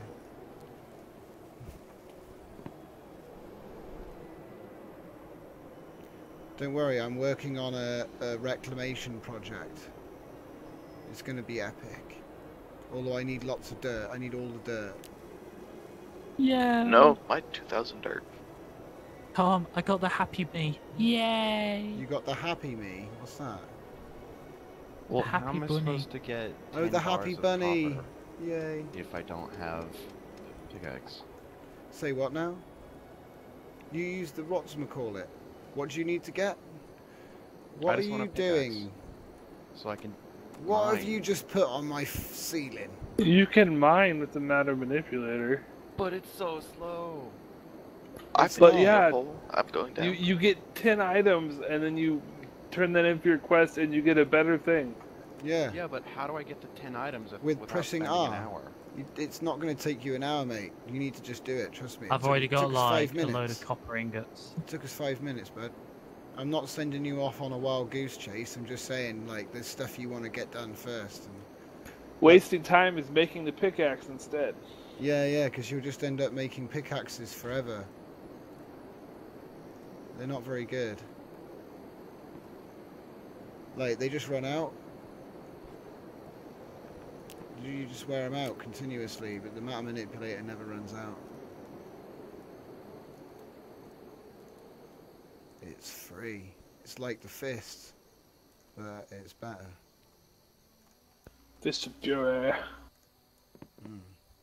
Don't worry, I'm working on a, a reclamation project. It's going to be epic. Although I need lots of dirt. I need all the dirt.
Yeah.
No, my two thousand dirt.
Tom, I got the happy me. Yay!
You got the happy me? What's that?
Well,
Happy
how am I
bunny.
supposed to get
Oh,
ten
the happy
bars of
bunny!
copper
Yay.
if I don't have pickaxe?
Say what now? You use the whatchamacallit. What do you need to get? What
I
are
just want
you
a pickaxe,
doing?
so I can.
What have
mine.
you just put on my f ceiling?
You can mine with the matter manipulator.
But it's so slow.
I've
But
been
yeah,
careful. I'm going down.
You you get ten items and then you turn that in for your quest and you get a better thing.
Yeah.
Yeah, but how do I get to ten items if,
With
without
pressing
spending
R.
an hour?
You, it's not going to take you an hour, mate. You need to just do it. Trust me. It
I've
took-
already
it
got
took us
like
five
a load
minutes.
of copper ingots.
It took us five minutes, bud. I'm not sending you off on a wild goose chase. I'm just saying, like, there's stuff you want to get done first. And
Wasting time is making the pickaxe instead.
yeah, yeah, because you'll just end up making pickaxes forever. They're not very good. Like, they just run out. You you just wear them out continuously, but the matter manipulator never runs out. It's free. It's like the fist, but it's better.
Fist of Fury.
Mm.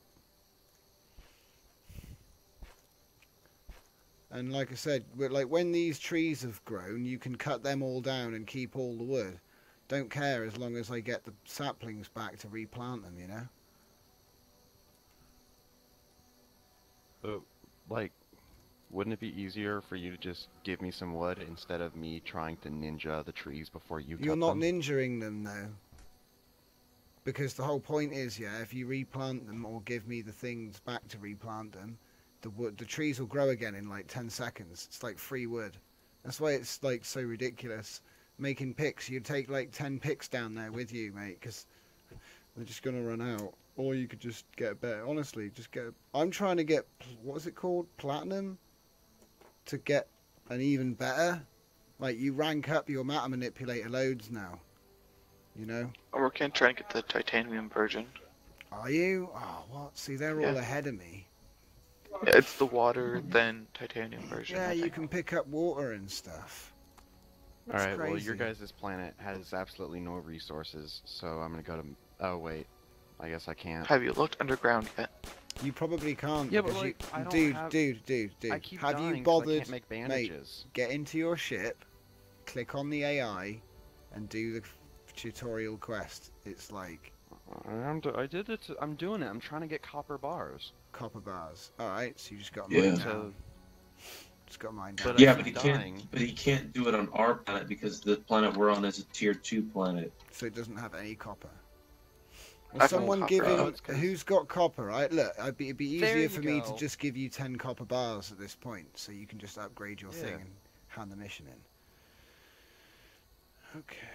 And like I said, we're- like when these trees have grown, you can cut them all down and keep all the wood. Don't care as long as I get the saplings back to replant them, you know?
But, like, wouldn't it be easier for you to just give me some wood instead of me trying to ninja the trees before you
You're
cut
not
them?
ninjaing them though. Because the whole point is, yeah, if you replant them or give me the things back to replant them, the wood, the trees will grow again in like ten seconds. It's like free wood. That's why it's like so ridiculous. Making picks, you'd take like ten picks down there with you, mate, because they're just gonna run out. Or you could just get better. Honestly, just get. I'm trying to get what is it called, platinum, to get an even better. Like you rank up your matter manipulator loads now. You know.
I'm working trying to get the titanium version.
Are you? Oh, what? See, they're
Yeah.
all ahead of me.
Yeah, it's the water, then titanium version.
Yeah,
I
you
think.
can pick up water and stuff. That's
Alright, well, your
crazy.
guys' planet has absolutely no resources, so I'm gonna go to... Oh, wait. I guess I can't.
Have you looked underground yet?
You probably can't.
Yeah, but,
because
like,
you,
I don't
dude,
have-
dude, dude, dude,
I keep
have
dying
you
'cause I
bothered?
can't make
Mate,
bandages.
get into your ship, click on the A I, and do the f- tutorial quest. It's like
I'm do I did it. I'm doing it. I'm trying to get copper bars.
copper bars. All right, so you just got
Yeah.
mine
So-
down. Just got mine down.
But
Yeah,
I'm
but he
dying.
can't. But he can't do it on our planet because the planet we're on is a tier two planet.
So it doesn't have any copper.
I
Well,
can
someone
copper.
give him.
Oh, it's 'cause-
Who's got copper? Right. Look, it'd be, it'd be
There
easier
you
for me to
go.
just give you ten copper bars at this point, so you can just upgrade your thing
Yeah.
and hand the mission in. Okay.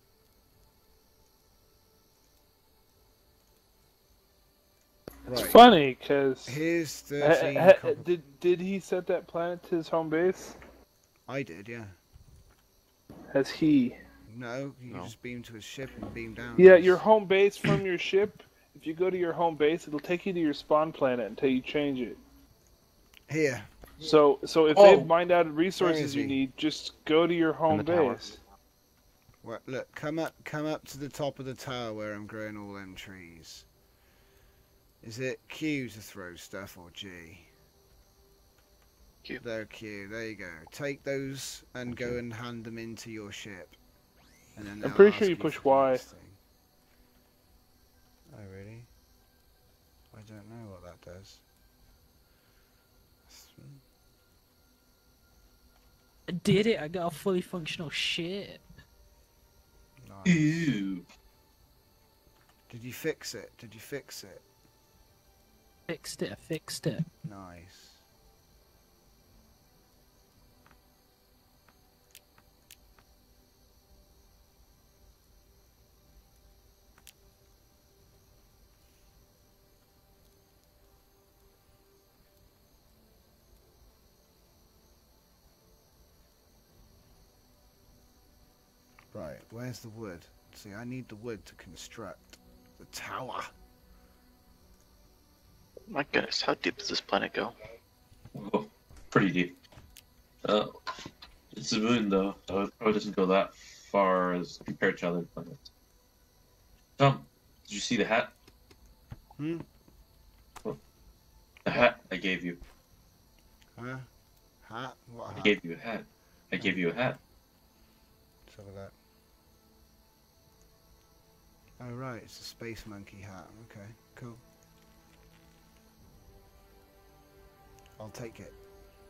It's
Right.
funny because
Here's thirteen copper.
did did he set that planet to his home base?
I did, yeah.
Has he?
No, you
No.
just beam to his ship and beam down.
Yeah,
It's-
your home base from your ship. If you go to your home base, it'll take you to your spawn planet until you change it.
Here.
So, so if
Oh.
they've mined out
Where is
resources you
he?
need, just go to your home
the tower.
base.
What? Look, come up, come up to the top of the tower where I'm growing all them trees. Is it Q to throw stuff or G?
Q.
There, Q. There you go. Take those and go
Okay.
and hand them into your ship. And then
I'm
they'll
pretty sure
ask
you
for
push
the
Y.
next thing. Oh really? I don't know what that does.
I did it. I got a fully functional ship.
Nice.
Ew.
Did you fix it? Did you fix it?
Fixed it. I fixed it.
Nice. Right, where's the wood? See, I need the wood to construct the tower.
My goodness, how deep does this planet go?
Oh, pretty deep. Uh, it's a moon, though, so it probably doesn't go that far as compared to other planets. Tom, did you see the hat?
Hmm?
Oh, the hat I gave you.
Huh? Hat? What
I
hat?
gave you a hat. I gave you a hat.
Let's have a look. Oh right, it's a space monkey hat. Okay, cool. I'll take it.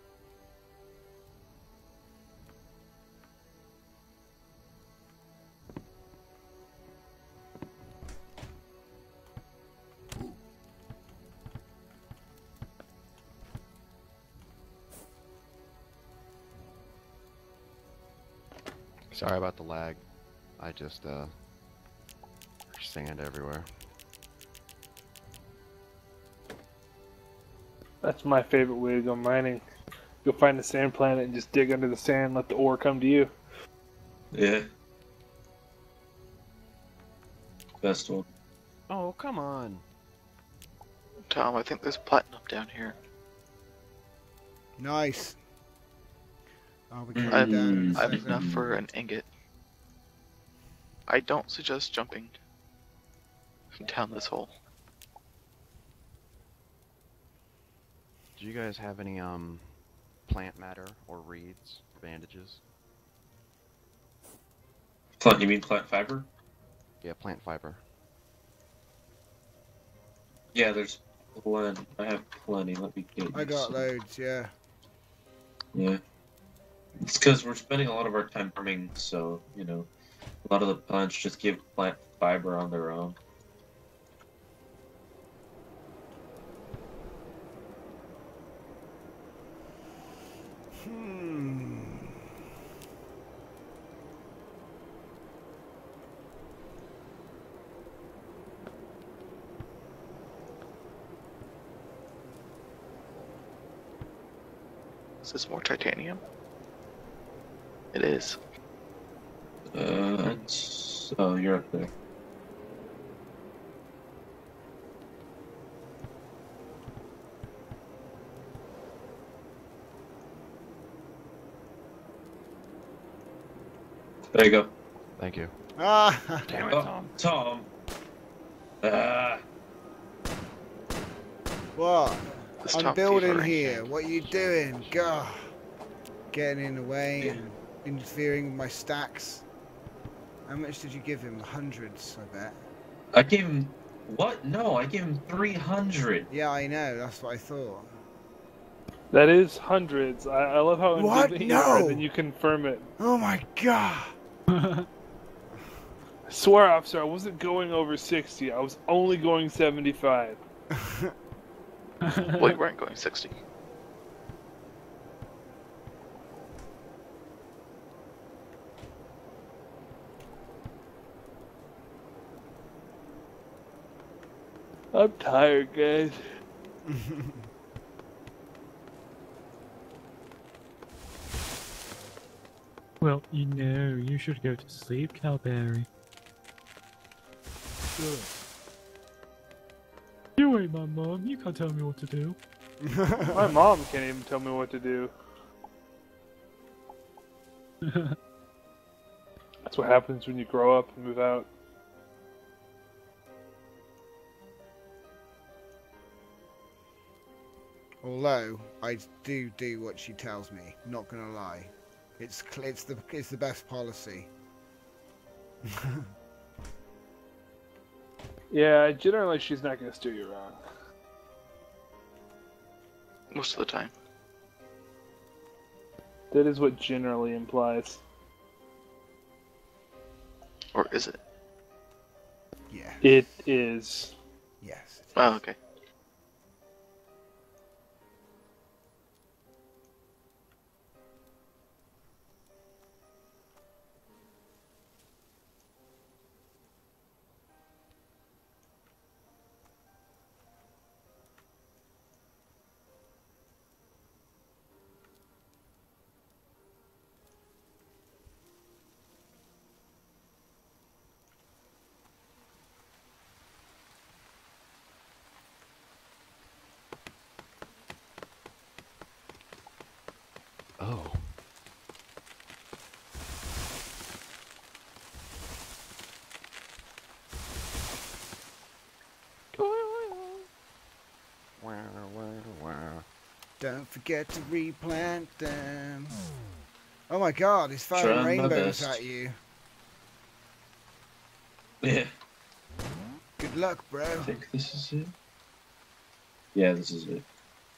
Sorry about the lag. I just, uh, there's sand everywhere.
That's my favorite way to go mining. Go find a sand planet and just dig under the sand, let the ore come to you.
Yeah. Best one.
Oh, come on.
Tom, I think there's platinum down here.
Nice. I'll be
Mm.
coming down in a
I have
second.
enough for an ingot. I don't suggest jumping down this hole.
Do you guys have any, um, plant matter or reeds, bandages?
Plant, you mean plant fiber?
Yeah, plant fiber.
Yeah, there's plenty. I have plenty. Let me get you
I got
some.
loads, yeah.
Yeah. It's because we're spending a lot of our time farming, so, you know, a lot of the plants just give plant fiber on their own.
Hmm.
Is this more titanium? It is.
Uh, it's, oh, you're up there. There you go.
Thank you.
Ah!
Damn it,
Oh,
Tom.
Tom. Ah.
What?
This
I'm
top
building
fever
here.
ranking.
What are you doing? God. Getting in the way
Yeah.
and interfering with my stacks. How much did you give him? Hundreds, I bet.
I gave him. What? No, I gave him three hundred.
Yeah, I know. That's what I thought.
That is hundreds. I, I love how
What?
indignant you are,
No!
then you confirm it.
Oh my god!
I swear, officer, I wasn't going over sixty. I was only going seventy-five.
Well, you weren't going sixty.
I'm tired, guys.
Well, you know, you should go to sleep, Calberry. You ain't my mom. You can't tell me what to do.
My mom can't even tell me what to do. That's what happens when you grow up and move out.
Although I do do what she tells me, not gonna lie, it's cl- it's the it's the best policy.
Yeah, generally she's not going to steer you around.
Most of the time.
That is what generally implies.
Or is it?
Yeah.
It is.
Yes.
Oh, okay.
Don't forget to replant them. Oh my god, he's firing
Trying my
rainbows
best.
at you.
Yeah.
Good luck,
I
bro.
think this is it. Yeah, this is it.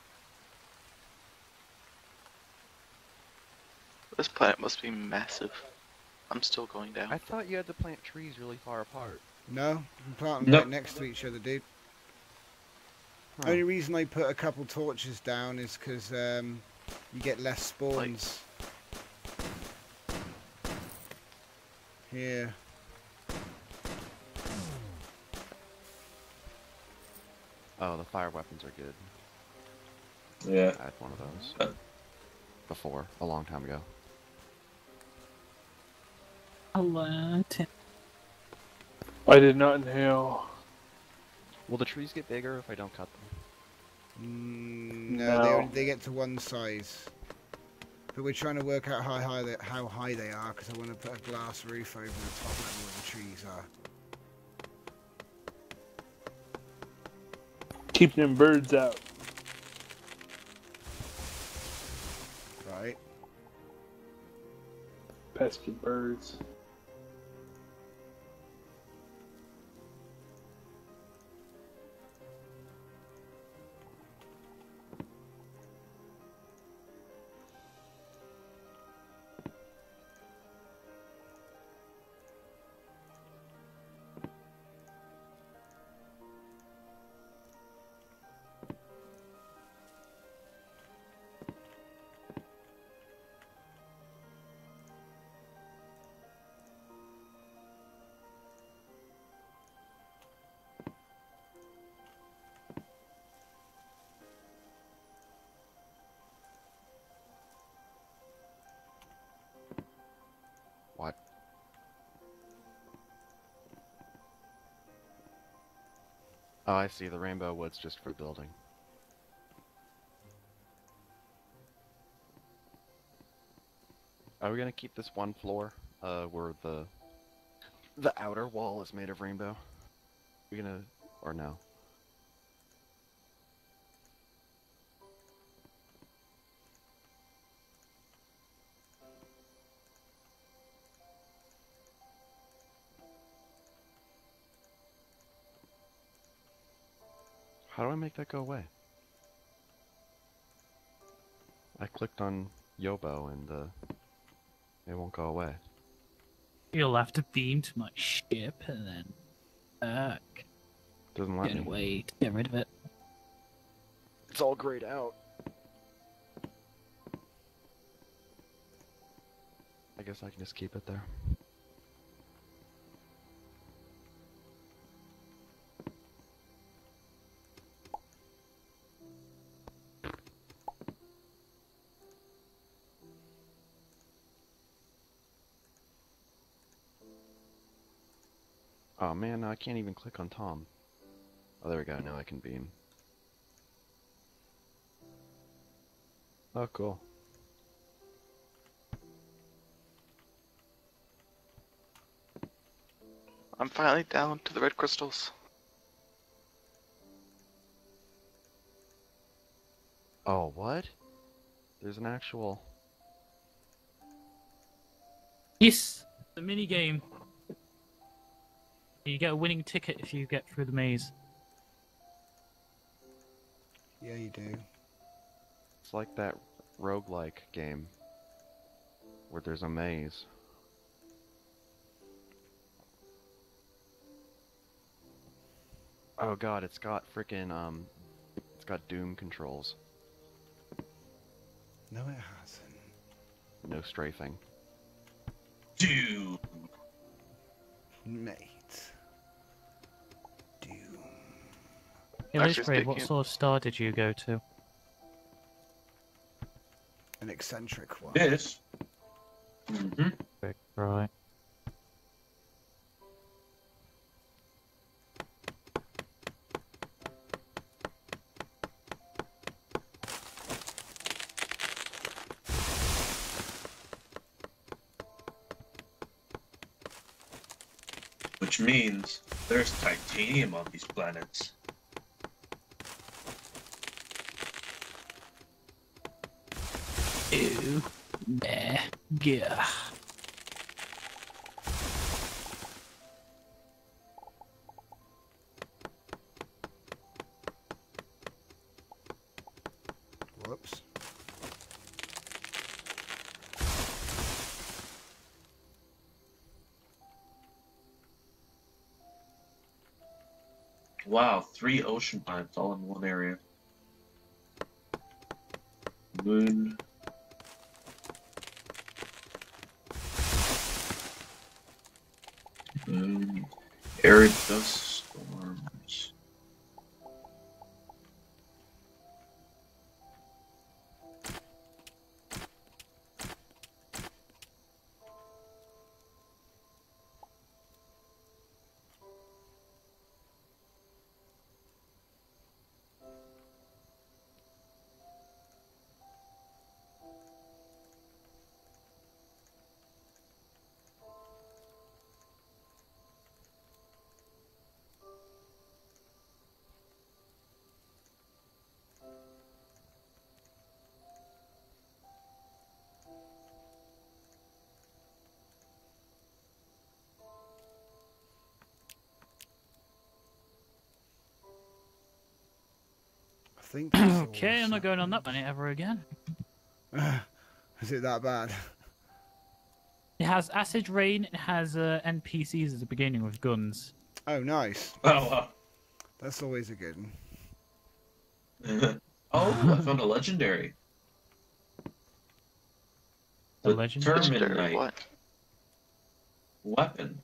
This planet must be massive. I'm still going down.
I thought you had to plant trees really far apart.
No, you can plant them
Nope.
right next to each other, dude.
Huh.
Only reason I put a couple torches down is because um, you get less spawns. Here.
Oh, the fire weapons are good.
Yeah.
I had one of those.
Uh.
Before, a long time ago.
A lot.
I did not inhale.
Will the trees get bigger if I don't cut them?
Mm, no,
No.
They, only, they get to one size. But we're trying to work out how high they, how high they are because I want to put a glass roof over the top level where the trees are.
Keep them birds out.
Right.
Pesky birds.
What? Oh, I see. The rainbow wood's just for building. Are we gonna keep this one floor, uh, where the the outer wall is made of rainbow? We gonna, or no? How do I make that go away? I clicked on Yobo and uh, it won't go away.
You'll have to beam to my ship and then back.
Doesn't let
Get
me.
away to get rid of it.
It's all grayed out. I guess I can just keep it there. Oh man, I can't even click on Tom. Oh, there we go. Now I can beam. Oh, cool.
I'm finally down to the red crystals.
Oh, what? There's an actual...
Yes! The mini game. You get a winning ticket if you get through the maze.
Yeah, you do.
It's like that roguelike game where there's a maze. Oh god, it's got frickin' um, it's got Doom controls.
No, it hasn't.
No strafing.
Dude.
Mate. Doom.
Yeah,
Actually,
Letsplay, what
speaking-
sort of star did you go to?
An eccentric one.
This. Mm-hmm.
Right.
Which means there's titanium on these planets.
Meh. Yeah.
Whoops.
Wow, three ocean planets all in one area. Moon. Moon. Arid dust storms.
I think that's all
Okay, I'm not
set.
going on that planet ever again.
Is it that bad?
It has acid rain. It has uh, N P Cs at the beginning with guns.
Oh, nice.
Oh, wow.
That's always a good one.
Oh, I found a legendary.
A
The
legendary?
Legendary
Terminite
what?
weapon.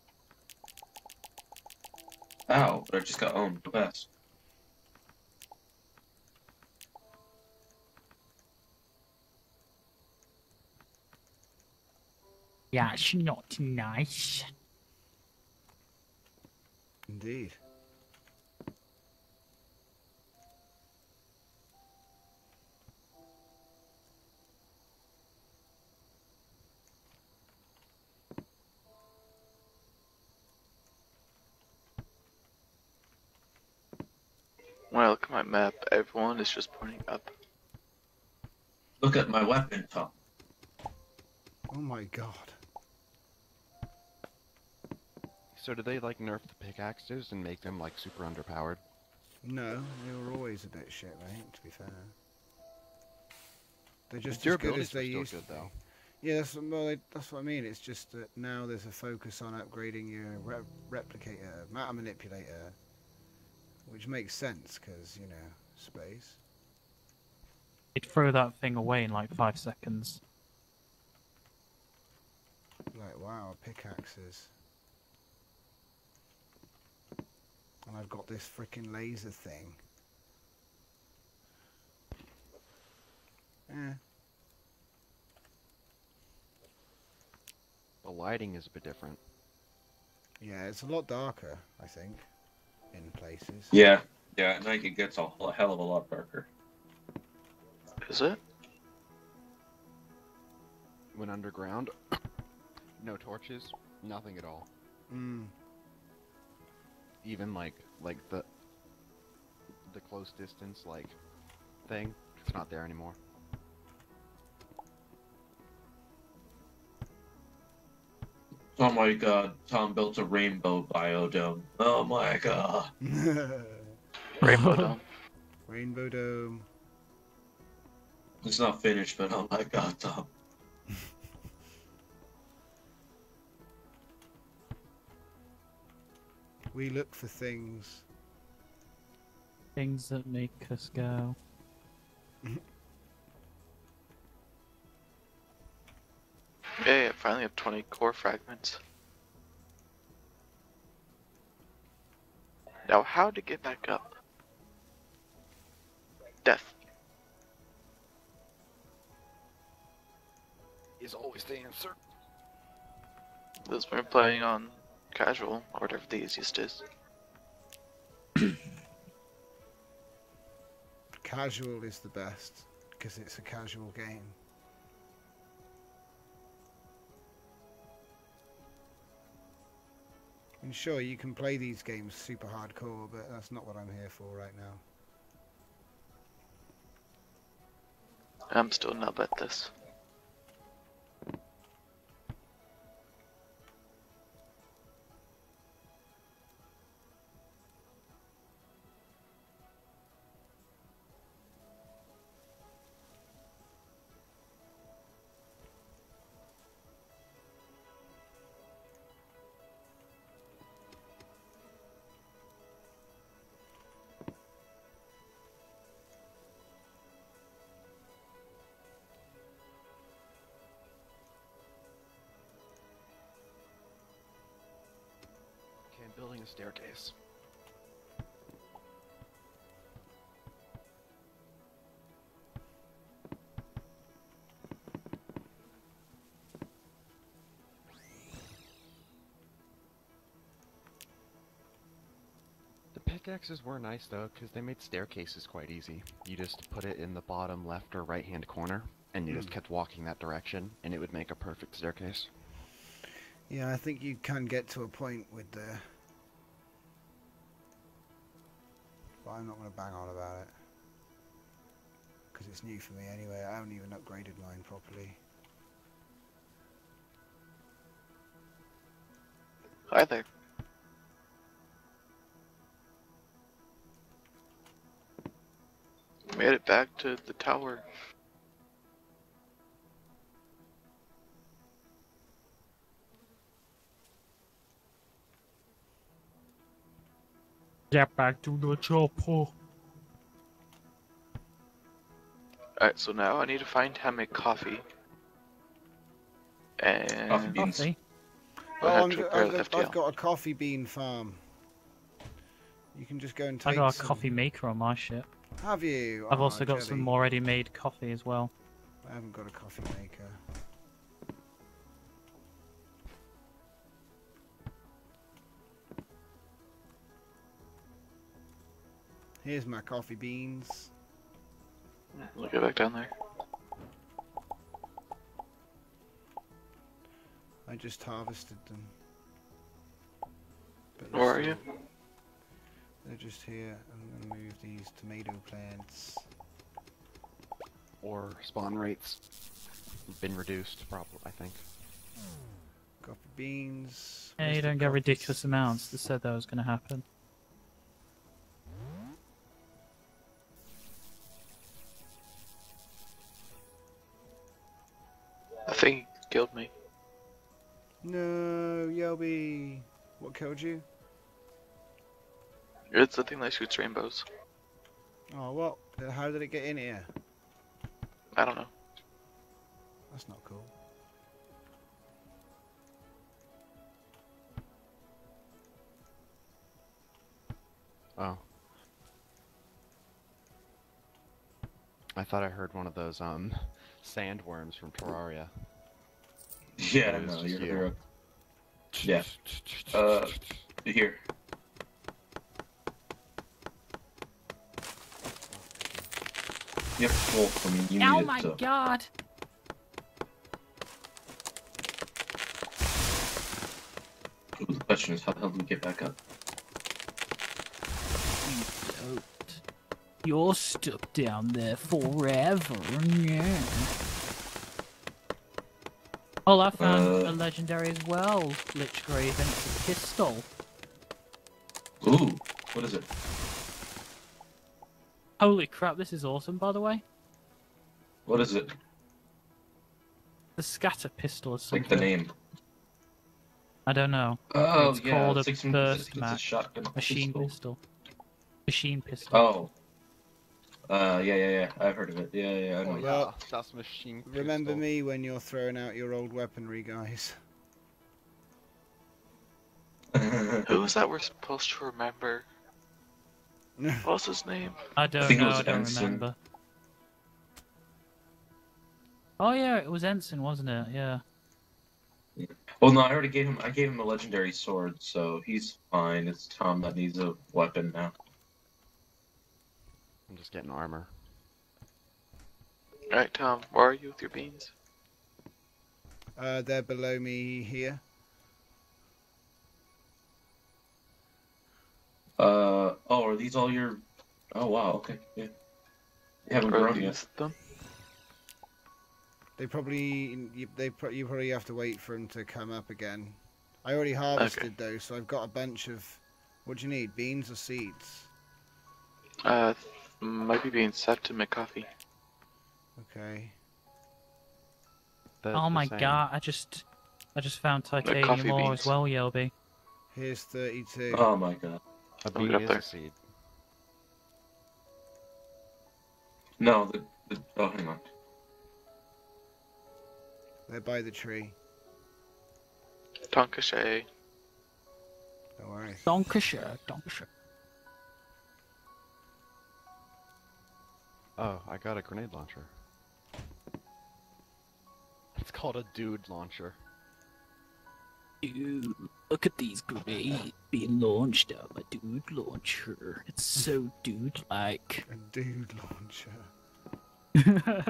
Ow, but I just got owned. The best.
Yeah, it's not nice.
Indeed.
When I look at my map, everyone is just pointing up.
Look at my weapon, Tom.
Oh my god.
So do they like nerf the pickaxes and make them like super underpowered?
No, they were always a bit shit, mate, to be fair. They're just
The
as good as
durabilities
they
are still
used
good
to be.
though.
Yeah, that's, well, they- that's what I mean. It's just that now there's a focus on upgrading your re replicator, matter manipulator, which makes sense because, you know, space.
You'd throw that thing away in like five seconds.
Like, wow, pickaxes. And I've got this freaking laser thing. Eh.
The lighting is a bit different.
Yeah, it's a lot darker, I think, in places.
Yeah, yeah, at night it gets a whole- hell of a lot darker.
Is it?
When underground, no torches, nothing at all.
Mm.
Even like like the the close distance like thing, it's not there anymore.
Oh my god, Tom built a rainbow biodome. Oh my god.
Rainbow Dome.
Rainbow Dome.
It's not finished, but oh my god, Tom.
We look for things.
Things that make us go.
Hey, I finally have twenty core fragments. Now, how to get back up? Death.
Is always the answer.
This we're playing on casual, or whatever the easiest is.
Casual is the best, because it's a casual game. And sure, you can play these games super hardcore, but that's not what I'm here for right now.
I'm still a nub at this.
building a staircase. The pickaxes were nice though, because they made staircases quite easy. You just put it in the bottom left or right hand corner, and you just kept walking that direction, and it would make a perfect staircase.
Yeah, I think you can get to a point with the... But I'm not going to bang on about it. Because it's new for me anyway. I haven't even upgraded mine properly.
Hi there. Made it back to the tower.
Get back to the chopper.
Alright, so now I need to find how to make coffee. And
Coffee beans.
Coffee.
Oh,
I'll have
I'm
to
go-
repair
I've,
the
I've
F T L.
got a coffee bean farm. You can just go and take
I got a
some.
coffee maker on my ship.
Have you?
I've
Oh,
also got
jelly.
some already made coffee as well.
I haven't got a coffee maker. Here's my coffee beans.
Look it back down there.
I just harvested them. But
Where are
they're
you?
still- They're just here. I'm gonna move these tomato plants.
Or spawn rates have been reduced, probably, I think.
Coffee beans.
Yeah,
Where's
you
the
don't get
coffees?
ridiculous amounts. They said that was going to happen.
I think he killed me.
No, Yelby. What killed you?
It's the thing that shoots rainbows.
Oh, what? Uh, How did it get in here?
I don't know.
That's not cool.
Oh. I thought I heard one of those, um, sandworms from Terraria.
Yeah,
It was
no,
just
you're,
you.
you're a... Yeah. Uh, here. Yep, well, I mean, you
Oh
need it,
my
so...
god!
The question is, how the hell do we get back up?
You don't. You're stuck down there forever. Yeah. Oh, I found
Uh.
a legendary as well. Lich Graven. It's a pistol.
Ooh, what is it?
Holy crap, this is awesome, by the way.
What is it?
The scatter pistol or something.
Like the name.
I don't know.
Oh,
It's
yeah,
called a
it's, like some,
burst
it's, it's a
match.
shotgun
Machine
pistol.
pistol. Machine pistol.
Oh. Uh, yeah, yeah, yeah, I've heard of it. Yeah, yeah, I know.
Oh
Well,
yeah, that's machine
Remember
pistol.
me when you're throwing out your old weaponry, guys.
Who was that we're supposed to remember? What's his name?
I don't
think it
know,
was
I don't
Ensign.
remember. Oh yeah, it was Ensign, wasn't it? Yeah.
Well, no, I already gave him. I gave him a legendary sword, so he's fine. It's Tom that needs a weapon now.
I'm just getting armor.
Alright, Tom, where are you with your beans?
Uh, they're below me here.
Uh oh, are these all your? Oh wow, okay, yeah. You haven't
Or
grown
you
yet.
missed them?
They probably you, they pro you probably have to wait for them to come up again. I already harvested though, so I've got a bunch of. What do you need? Beans or seeds?
Uh, might be being set to make coffee.
Okay.
The-
Oh
the
my
same.
god, I just I just found
coffee
titanium ore
beans.
as well, Yelby.
Here's thirty-two.
Oh my god.
A
Let me
bean
get up
is
there.
a seed.
No, the, the oh hang on.
They're by the tree.
Tonkashay.
Don't worry. Nice.
Donkashire, Donkashire.
Oh, I got a grenade launcher. It's called a dude launcher.
Dude, look at these grenades being launched out of my dude launcher. It's so dude-like.
A dude launcher.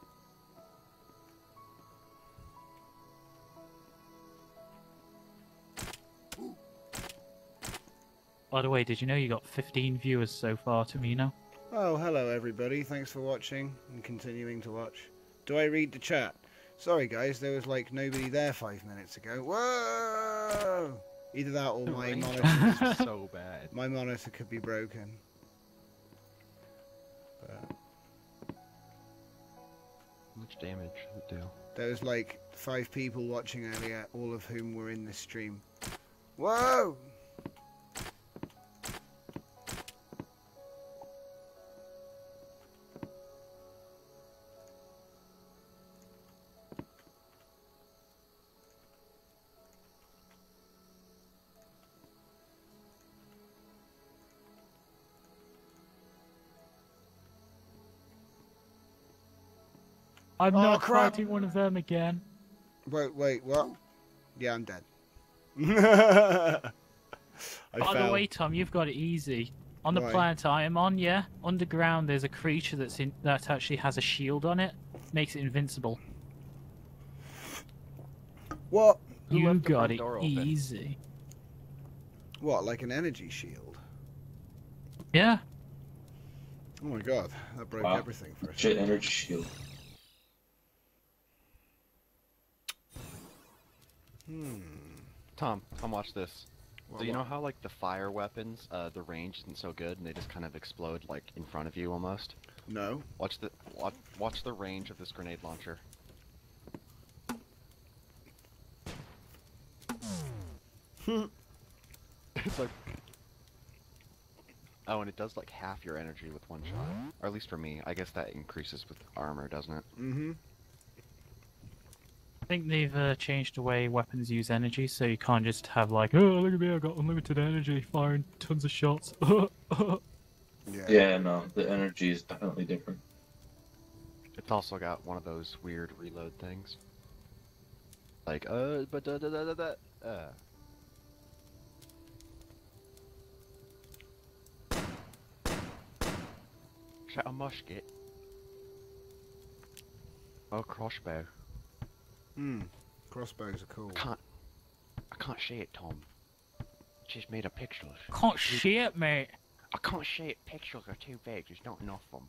By the way, did you know you got fifteen viewers so far, Tamino?
Oh, hello everybody. Thanks for watching and continuing to watch. Do I read the chat? Sorry guys, there was like nobody there five minutes ago. Whoa! Either that or my
range
monitor.
is so bad.
My monitor could be broken. But
How much damage does it do?
there was like five people watching earlier, all of whom were in this stream. Whoa!
I'm
Oh,
not
crap.
fighting one of them again.
Wait, wait, what? Yeah, I'm dead. I
By
fell.
the way, Tom, you've got it easy. On the
Why?
planet I am on, yeah, underground there's a creature that's in that actually has a shield on it, makes it invincible.
What?
Who
You
left the
got
front
it
door open?
easy.
What, like an energy shield?
Yeah.
Oh my god, that broke
Wow.
everything for a
Shit,
second.
energy shield.
Hmm.
Tom, come watch this.
Well,
So you
what-
know how like the fire weapons, uh, the range isn't so good, and they just kind of explode like in front of you almost.
No.
Watch the watch, watch the range of this grenade launcher. It's like, oh, and it does like half your energy with one shot, or at least for me. I guess that increases with armor, doesn't it?
Mm-hmm.
I think they've uh, changed the way weapons use energy, so you can't just have like, oh, look at me, I got unlimited energy, firing tons of shots.
Yeah.
Yeah, no, the energy is definitely different.
It's also got one of those weird reload things. Like, uh, but da da da da da. Uh. Shot a musket. Oh, crossbow.
Hmm. Crossbows are cool.
I can't. I can't see it, Tom. Just made a pixels.
Can't shit, mate.
I can't see it. Pixels are too big. There's not enough of them.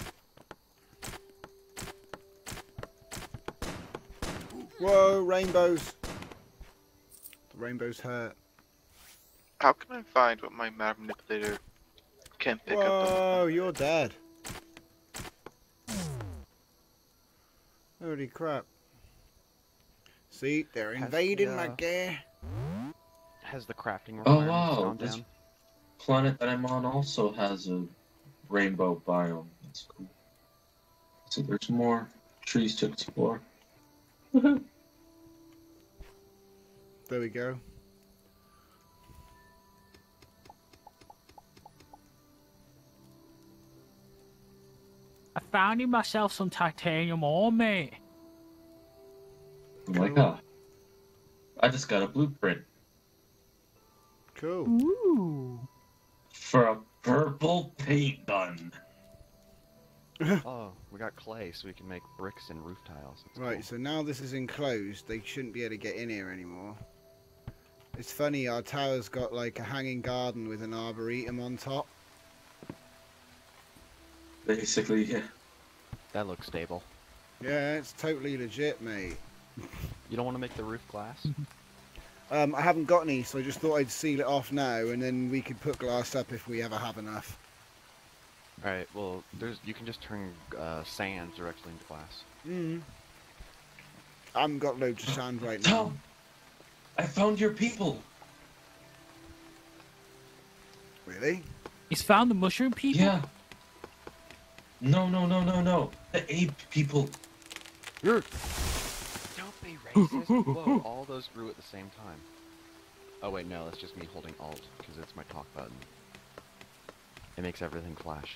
Whoa, rainbows! The rainbows hurt.
How can I find what my map manipulator can pick up?
Whoa, you're dead. Holy crap. See, they're
Has
invading
the,
my
uh,
gear.
Has the crafting
Oh
requirements
wow,
gone
this
down?
planet that I'm on also has a rainbow biome. That's cool. So there's more trees to explore.
There we go.
I found you myself some titanium ore, mate.
Oh my god. I just got a blueprint
Cool.
Ooh.
for a purple paint gun.
Oh, we got clay, so we can make bricks and roof tiles. That's
Right,
cool.
so now this is enclosed, they shouldn't be able to get in here anymore. It's funny, our tower's got like a hanging garden with an arboretum on top.
Basically, yeah.
That looks stable.
Yeah, it's totally legit, mate.
You don't want to make the roof glass?
Um, I haven't got any, so I just thought I'd seal it off now, and then we could put glass up if we ever have enough.
Alright, well, there's you can just turn uh, sand directly into glass.
Mm. I haven't got loads of sand right now.
Tom, I found your people.
Really?
He's found the mushroom people?
Yeah. No, no, no, no, no. The ape people.
You're... Don't be racist. Whoa, all those grew at the same time. Oh wait, no, that's just me holding Alt, because it's my talk button. It makes everything flash.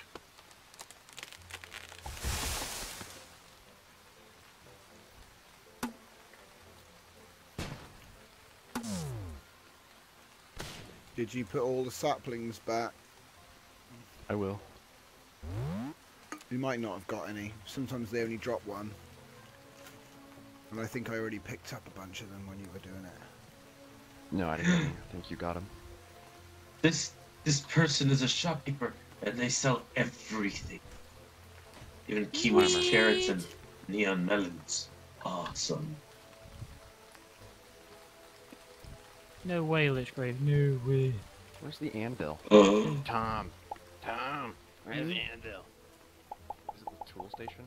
Did you put all the saplings back?
I will.
You might not have got any. Sometimes they only drop one. And I think I already picked up a bunch of them when you were doing it.
No, I didn't. I think you got him.
This this person is a shopkeeper, and they sell everything. Even kiwis,
Sweet.
carrots, and neon melons. Awesome.
No way, Lichgrave. No way.
Where's the anvil?
Oh.
Tom! Tom! Where's the anvil? Is it the tool station?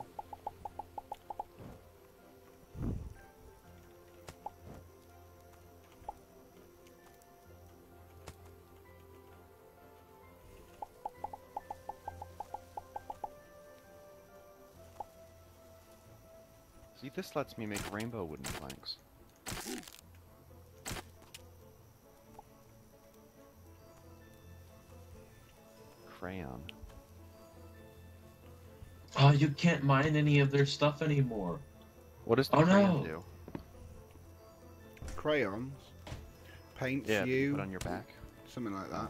See, this lets me make rainbow wooden planks. Crayon.
Oh, you can't mine any of their stuff anymore.
What does the
Oh,
crayon
no.
do?
Crayons. Paints
Yeah, that you
you.
put on your back.
Something like that.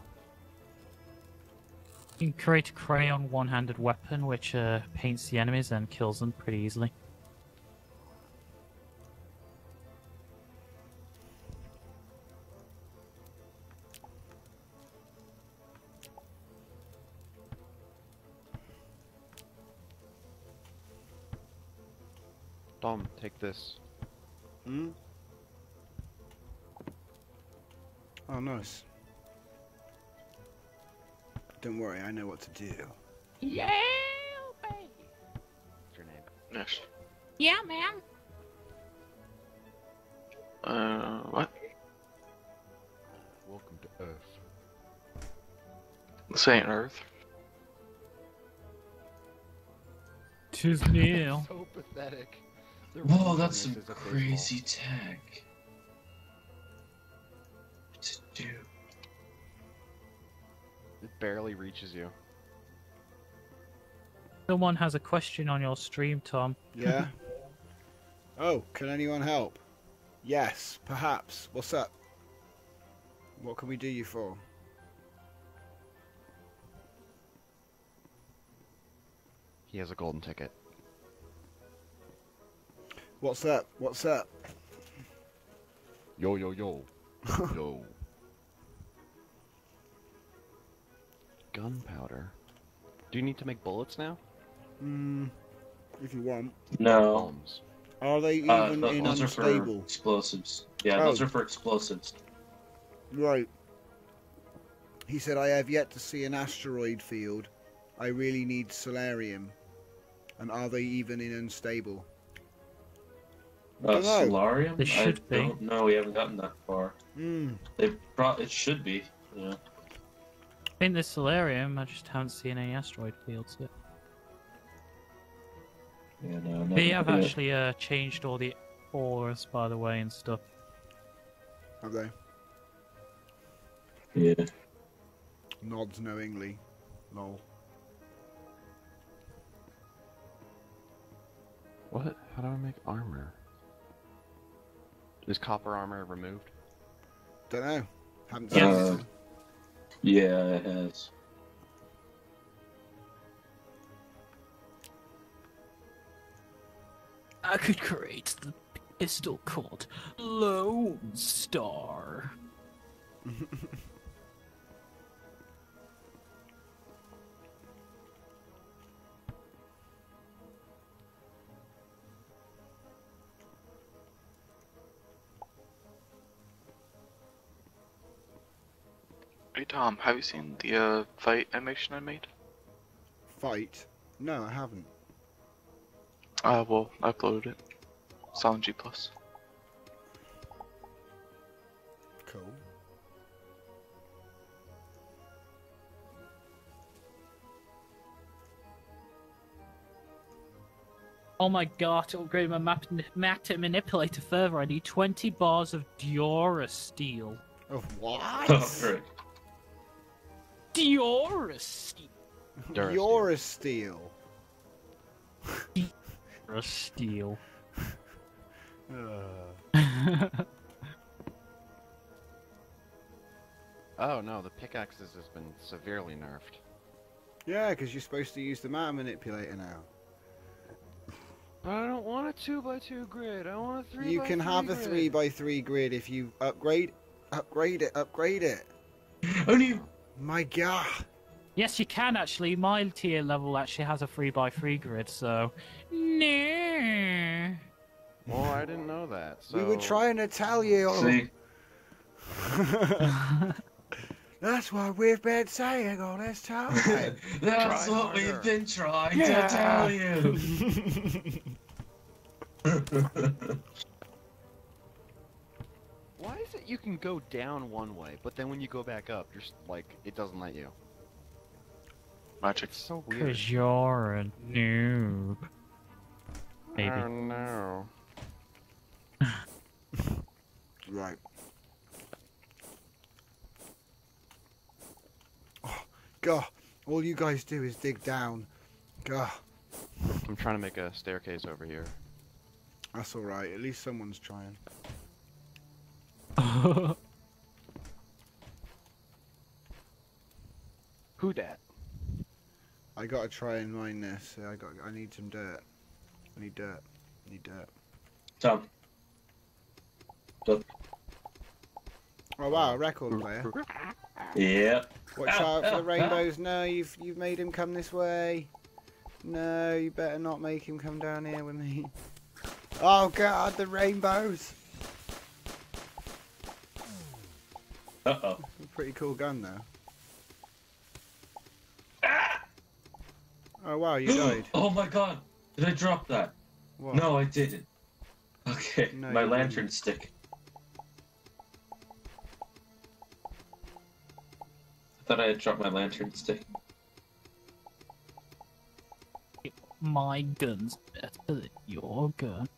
You can create a crayon one-handed weapon which uh, paints the enemies and kills them pretty easily.
Dom, take this.
Hmm? Oh, nice. Don't worry, I know what to do.
Yeah, baby.
What's your name?
Yes.
Yeah, man.
Uh, what?
Welcome to Earth.
This ain't Earth.
Tis Neil.
So pathetic.
Whoa, that's some crazy tech. What's it do?
It barely reaches you.
Someone has a question on your stream, Tom.
Yeah? Oh, can anyone help? Yes, perhaps. What's up? What can we do you for?
He has a golden ticket.
What's up? What's up?
Yo, yo, yo. Yo. Gunpowder. Do you need to make bullets now?
Hmm. If you want.
No.
Bombs.
Are they even
Uh, th-
in
those are for
unstable?
explosives. Yeah,
Oh.
those are for explosives.
Right. He said, I have yet to see an asteroid field. I really need solarium. And are they even in unstable? I
Uh,
don't know.
solarium?
They should
I
be.
don't know. We haven't gotten that far.
Hmm.
They pro- It should be. Yeah.
I think there's Solarium, I just haven't seen any asteroid fields yet.
Yeah, no, no.
They have
yeah.
actually uh, changed all the auras, by the way, and stuff.
Have they?
Yeah.
Nods knowingly. Lol.
What? How do I make armor? Is copper armor removed?
Don't know. Haven't
Yes.
seen
Uh, yeah, it has.
I could create the pistol called Lone Star.
it.
Hey Tom, have you seen the uh, fight animation I made?
Fight? No, I haven't.
Uh, well, I uploaded it. It's on G plus.
Cool.
Oh my god, to upgrade my map, map manipulator further, I need twenty bars of Diora steel.
Of what?
Right.
Diorus.
Durasteel.
You're a steel.
A steel.
Uh,
Oh no, the pickaxes has been severely nerfed.
yeah, because you're supposed to use the matter manipulator now.
But I don't want a two by two grid. I want a three
You
by
can
three
have a
grid.
three by three grid if you upgrade, upgrade it, upgrade it.
Only
My God.
Yes, you can actually. My tier level actually has a three by three grid, so no.
Well, I didn't know that. So...
We were trying to tell you.
see.
That's what we've been saying all this time.
That's
Try
what
harder.
we've been trying
Yeah.
to tell you.
Why is it you can go down one way, but then when you go back up, you're s- like, it doesn't let you?
Magic.
It's so weird.
Because you're a noob. Maybe.
Oh no.
Right. Oh, God. All you guys do is dig down. God.
I'm trying to make a staircase over here.
That's alright. At least someone's trying.
Who dat?
I gotta try and mine this. I got. I need some dirt. I need dirt. I need dirt.
Tom.
Oh wow, a record player.
Yeah.
Watch
Ow,
out for
ow,
the rainbows. No, you've you've made him come this way. No, you better not make him come down here with me. Oh God, the rainbows.
Uh oh.
A pretty cool gun though. Oh wow, you died.
Oh my God! Did I drop that?
What?
No, I didn't. Okay,
No,
my
you
lantern
didn't.
stick. I thought I had dropped my lantern stick.
My gun's better than your gun.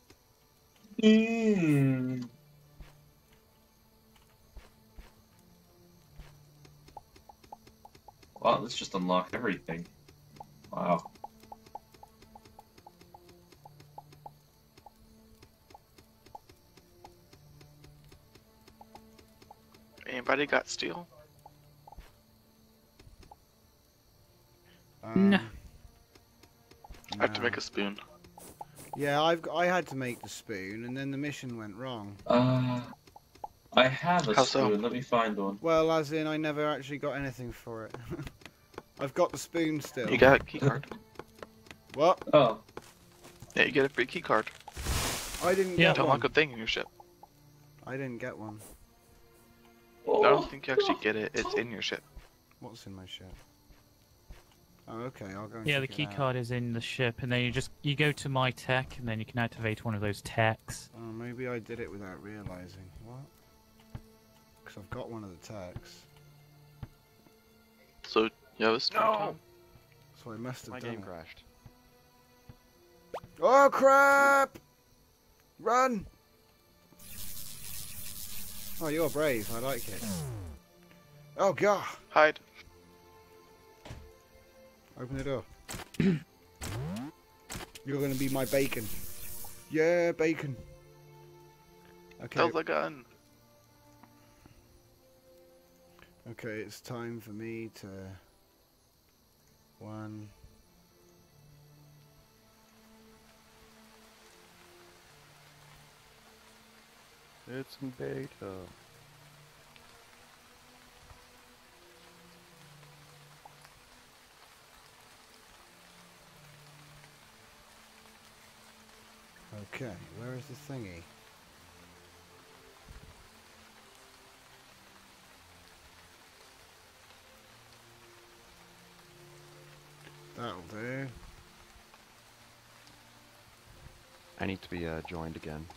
Mm. Wow, this just unlocked everything. Wow.
Anybody got steel?
Um,
No.
I have to
no.
make a spoon.
Yeah, I've got, I had to make the spoon, and then the mission went wrong.
Uh, I have a
How so?
spoon. Let me find one.
Well, as in, I never actually got anything for it. I've got the spoon still.
You got a key card.
What?
Oh,
Yeah, you get a free key card
I didn't
Yeah.
get
to
one.
unlock a thing in your ship.
I didn't get one.
oh.
I don't think you actually get it. It's in your ship.
What's in my ship? Oh, okay. I'll go. And
Yeah, the
check it
key
out.
card is in the ship, and then you just you go to my tech, and then you can activate one of those techs.
Oh, maybe I did it without realizing. What? Because I've got one of the tags.
So you have a spoon.
No!
Tom?
So I must have
My
done
game
it.
crashed.
Oh crap! Run! Oh, you're brave. I like it. Oh god!
Hide.
Open the door. You're gonna be my bacon. Yeah, bacon. Okay.
Tell the gun.
Okay, it's time for me to. One.
It's in beta.
Okay, where is the thingy? That'll do.
I need to be uh, joined again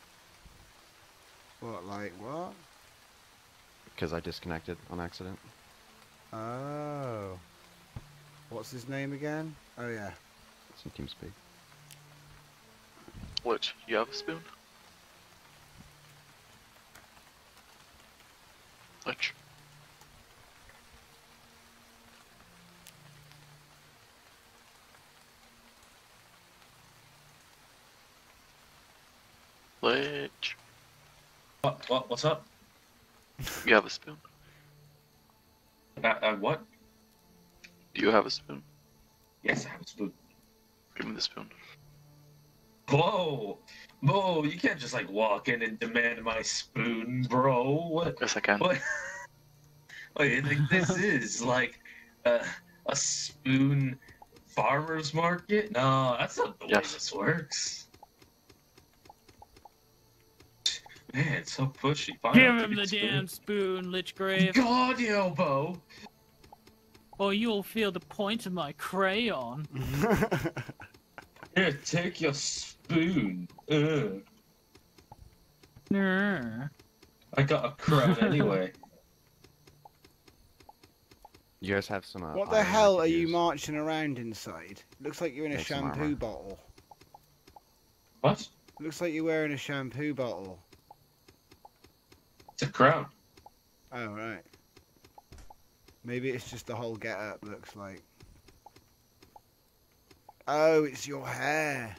What, like what?
because I disconnected on accident.
Oh. What's his name again? Oh yeah.
It's in TeamSpeak.
Which? You have a spoon? Lich.
What? What? What's up?
You have a spoon?
Uh, uh, what?
Do you have a spoon?
Yes, I have a spoon.
Give me the spoon.
Whoa! Whoa! You can't just like walk in and demand my spoon, bro. What?
Yes, I can.
What? Wait, like, this is like a, a spoon farmer's market? No, that's not the way
Yes.
this works. Man, it's so pushy. Fine,
Give
I'll take
him the
a spoon.
damn spoon, Lichgrave,
God, the elbow!
or you'll feel the point of my crayon.
Here, take your spoon. Ugh.
Nah.
I got a crown anyway.
You guys have some. Uh,
What the
iron I
hell
could
are you
use.
marching around inside? Looks like you're in a
Make some
shampoo
armor.
bottle.
What?
Looks like you're wearing a shampoo bottle.
It's a crown.
Oh, right. Maybe it's just the whole get-up looks like. Oh, it's your hair.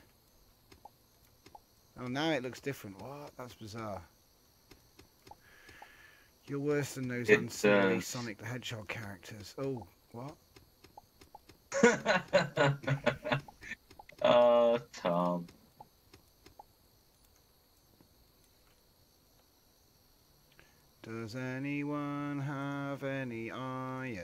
Oh, now it looks different. What? That's bizarre. You're worse than those
It,
ancillary
uh,
Sonic the Hedgehog characters. Oh, what?
uh, Tom.
Does anyone have any iron?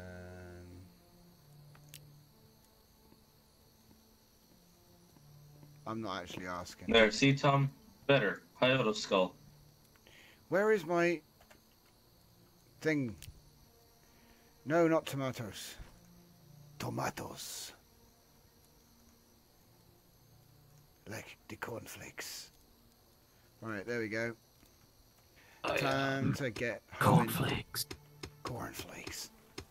I'm not actually asking.
There, see, Tom? Better. Hyoto skull.
Where is my thing? No, not tomatoes. Tomatoes. Like the cornflakes. Right, there we go.
Oh, yeah.
Time to get home.
Cornflakes.
Cornflakes.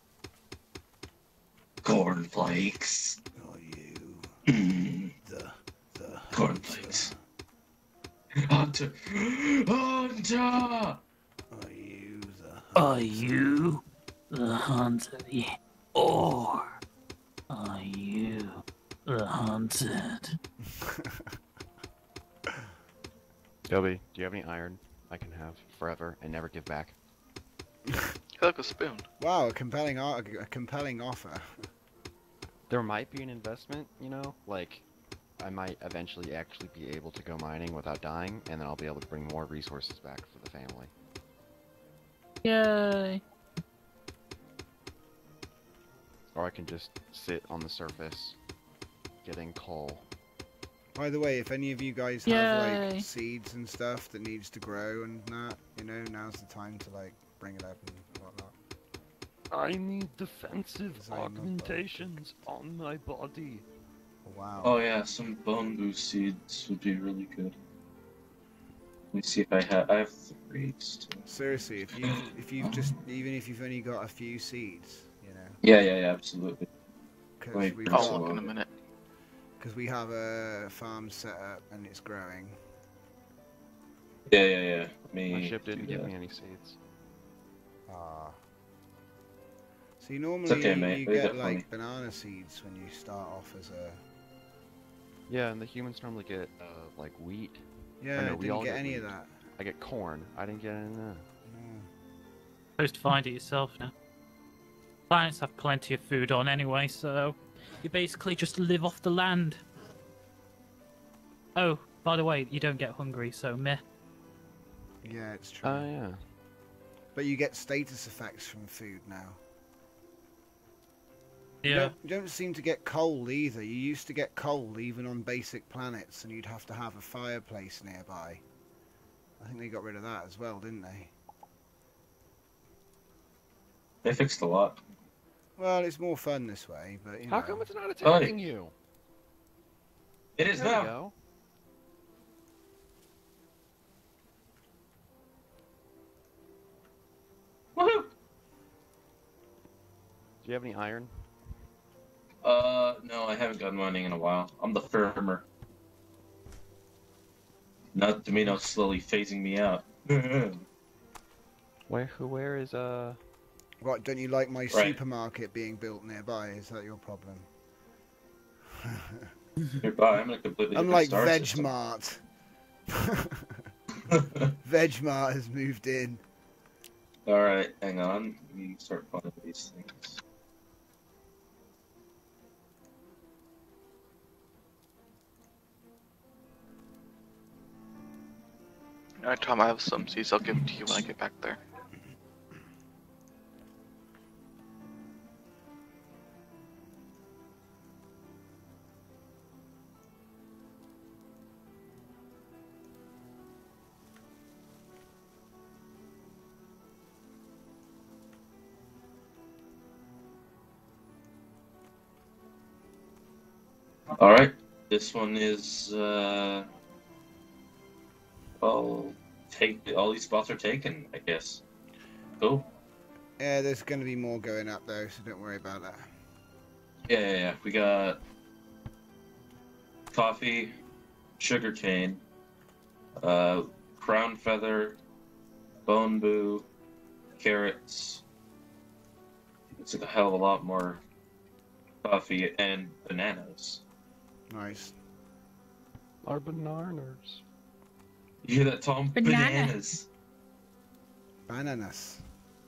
Cornflakes.
Oh, you.
Mm,
The, the
cornflakes. Hunter! Hunter!
Are you the
Are you the hunter, or are you the hunted?
Dobby, do you have any iron I can have forever and never give back?
You like a spoon.
Wow, a compelling, ar- a compelling offer.
There might be an investment, you know, like I might eventually actually be able to go mining without dying, and then I'll be able to bring more resources back for the family.
Yay!
Or I can just sit on the surface, getting coal.
By the way, if any of you guys have
Yay.
like seeds and stuff that needs to grow and that, you know, now's the time to like bring it up and whatnot.
I need defensive
Design of
augmentations on my body.
Wow.
Oh yeah, some bamboo seeds would be really good. Let me see if I have. I have three still.
Seriously, if you if you've just even if you've only got a few seeds, you know,
Yeah, yeah, yeah, absolutely.
because
Wait,
we've
I'll
Absolutely.
look
got
in a minute.
because we have a farm set up and it's growing.
Yeah, yeah, yeah. Me.
My ship didn't
do
give
that.
me any seeds.
Ah. See, normally
okay, mate.
you
Leave
get
it for
like
me.
banana seeds when you start off as a.
Yeah, and the humans normally get uh, like wheat.
Yeah,
no,
I
we
didn't
all
get
get
any of
wheat.
that.
I get corn. I didn't get any of that.
No.
Supposed to find it yourself now. Planets have plenty of food on anyway, so you basically just live off the land. Oh, by the way, you don't get hungry, so meh.
Yeah, it's true.
Oh yeah.
But you get status effects from food now. You
Yeah.
don't, you don't seem to get coal either. You used to get coal even on basic planets, and you'd have to have a fireplace nearby. I think they got rid of that as well, didn't they?
They fixed a lot.
Well, it's more fun this way, but you know.
How come it's not attacking you?
It is
There we
now.
go.
Woohoo!
Do you have any iron?
Uh, no, I haven't gone mining in a while. I'm the farmer. Not Domino slowly phasing me out.
Where who where is uh
What, don't you like my
Right.
supermarket being built nearby? Is that your problem?
Nearby, I'm in a completely
I'm
different
like
star system.
Vegemart. Vegemart has moved in.
Alright, hang on. Let me start finding these things.
Alright, Tom, I have some seeds. I'll give them to you when I get back there.
Alright, this one is, uh... well, take all these spots are taken, I guess. Cool.
Yeah, there's going to be more going up though, so don't worry about that.
Yeah, yeah, yeah. We got coffee, sugarcane, uh, crown feather, bone boo, carrots. It's a hell of a lot more coffee and bananas.
Nice.
Our bananas.
You hear that, Tom?
Banana.
Bananas.
Bananas.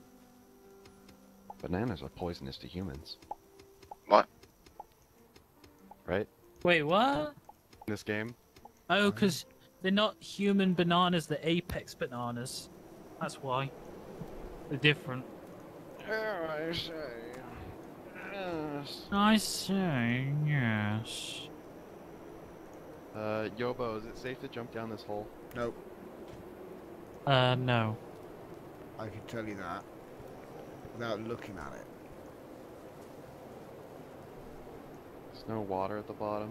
Bananas are poisonous to humans.
What?
Right?
Wait, what?
In this game?
Oh, because they're not human bananas, they're apex bananas. That's why. They're different.
I say. Yes.
I say, yes.
Uh, Yobo, is it safe to jump down this hole?
Nope,
Uh, no.
I can tell you that without looking at it.
There's no water at the bottom.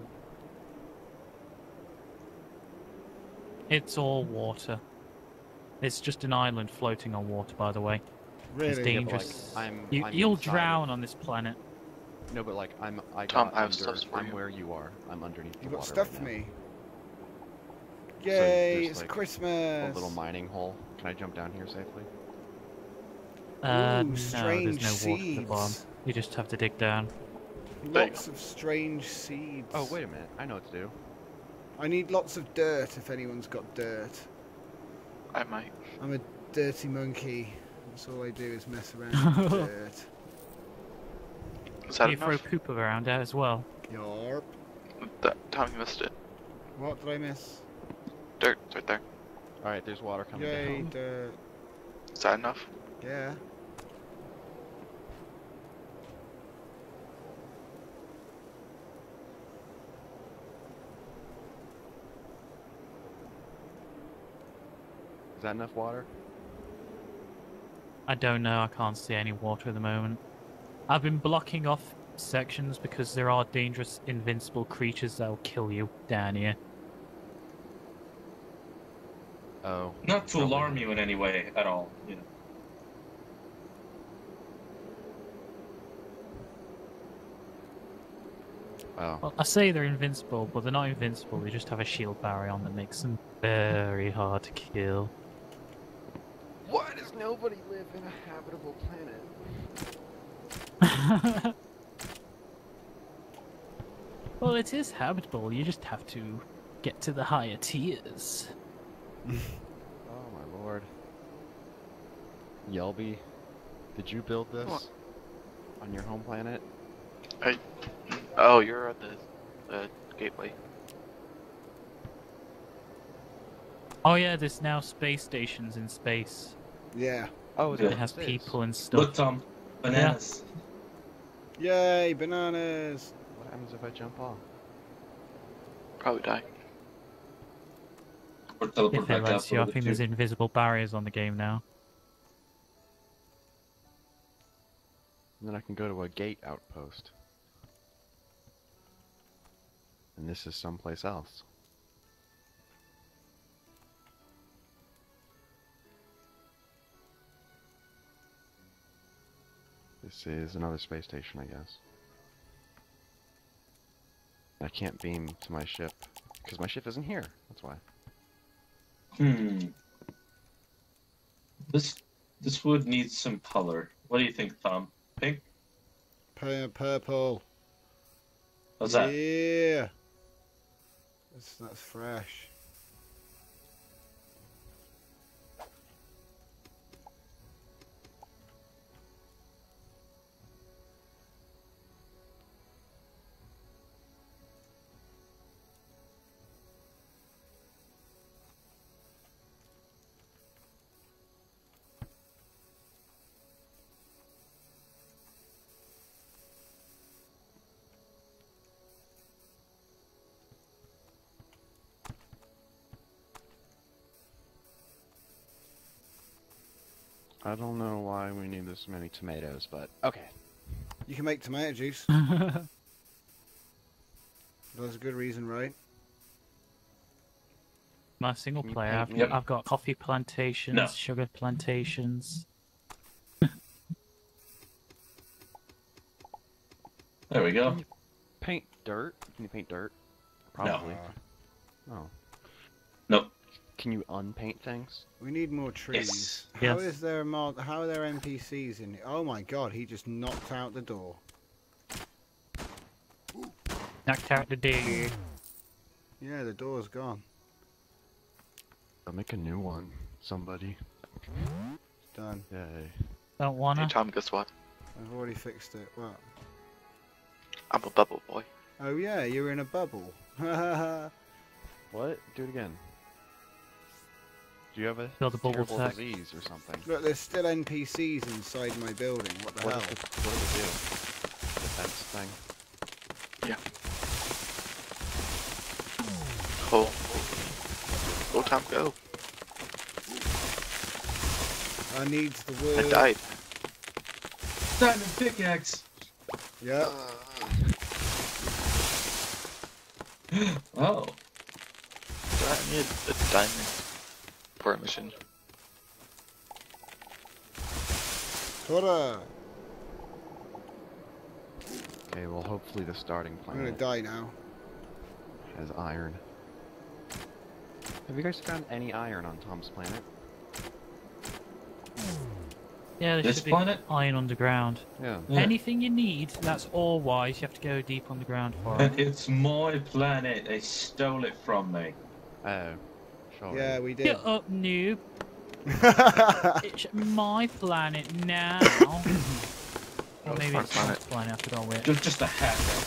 It's all water. It's just an island floating on water, by the way.
Really?
It's
Yeah, but,
dangerous.
like, I'm-
you,
I'm
you'll
inside
drown
it.
on this planet.
No, but like, I'm, I
Tom,
got
I have
under,
stuff for
I'm
you.
where you are. I'm underneath
You
the
got
water
stuff
right
for
now.
me.
So
Yay,
there's,
it's
like,
Christmas.
A little mining hole. Can I jump down here safely?
Uh,
Ooh,
no,
strange
there's no water at the bottom.
seeds.
You just have to dig down.
There you
Lots of strange seeds.
Oh, wait a minute. I know what to do.
I need lots of dirt if anyone's got dirt.
I might.
I'm a dirty monkey. That's all I do is mess around with dirt.
Is that
You throw
enough?
poop around there as well.
Yarp.
That, Tom, you missed it.
What did I miss?
Dirt, it's right there.
Alright, there's water coming
Yay,
down.
dirt.
Is that enough?
Yeah.
Is that enough water?
I don't know, I can't see any water at the moment. I've been blocking off sections because there are dangerous, invincible creatures that will kill you down here.
Oh.
Not to
probably.
alarm you in any way at all, you know.
Oh.
Well, I say they're invincible, but they're not invincible, they just have a shield barrier on that makes them very hard to kill.
Why does nobody live in a habitable planet?
Well, it is habitable, you just have to get to the higher tiers.
Oh my lord. Yelby, did you build this
What?
on your home planet?
I. Oh, you're at the, the gateway.
Oh yeah, there's now space stations in space.
Yeah.
Oh,
Yeah.
It has
this.
people and stuff.
Look, Tom, bananas.
Yay, bananas.
What happens if I jump off?
Probably die.
Or teleport
If it
back up
lets
a
you, I
little
think
bit
there's
too.
invisible barriers on the game now.
And then I can go to a gate outpost. And this is someplace else. This is another space station, I guess. I can't beam to my ship, because my ship isn't here, that's why.
Hmm. This this wood needs some color. What do you think, Tom? Pink?
Pur- purple.
How's that?
Yeah. That's, that's fresh.
I don't know why we need this many tomatoes, but okay.
You can make tomato juice. That's a good reason, right?
My single
Can you
player,
paint
I've,
me? Yep.
I've got coffee plantations,
No.
sugar plantations.
There we go.
Paint dirt? Can you paint dirt? Probably. Oh.
Nope.
Can you unpaint things?
We need more trees.
Yes.
How
Yes.
is there mod? How are there N P Cs in it? Oh my god, he just knocked out the door.
Knocked out the dig.
Yeah, the door's gone.
I'll make a new one. Somebody.
Done.
Yay.
Don't
Hey
wanna.
Tom, guess what?
I've already fixed it. What?
I'm a bubble boy.
Oh yeah, you're in a bubble.
What? Do it again. Do you have a
Build a bubble
terrible
tech.
disease or something?
Look, there's still N P Cs inside my building. What the
What
hell?
does it, what does it do? Defense thing?
Yeah. Oh. Go Tom, go.
I need the
I
wood.
died.
Diamond pickaxe!
Yeah.
Oh.
I need a diamond for a mission.
Tora!
Okay, well hopefully the starting
I'm gonna
planet
die now.
has iron. Have you guys found any iron on Tom's planet?
Yeah, there
This
should be
planet?
iron underground.
Yeah.
Yeah.
Anything you need that's ore wise, you have to go deep underground for it.
It's my planet. They stole it from me.
Oh. Sure.
Yeah, we did.
Get up, noob. It's my planet now. Or
Oh,
maybe
it's
it's
my
Tom's planet, I forgot which.
Just, just a hacker.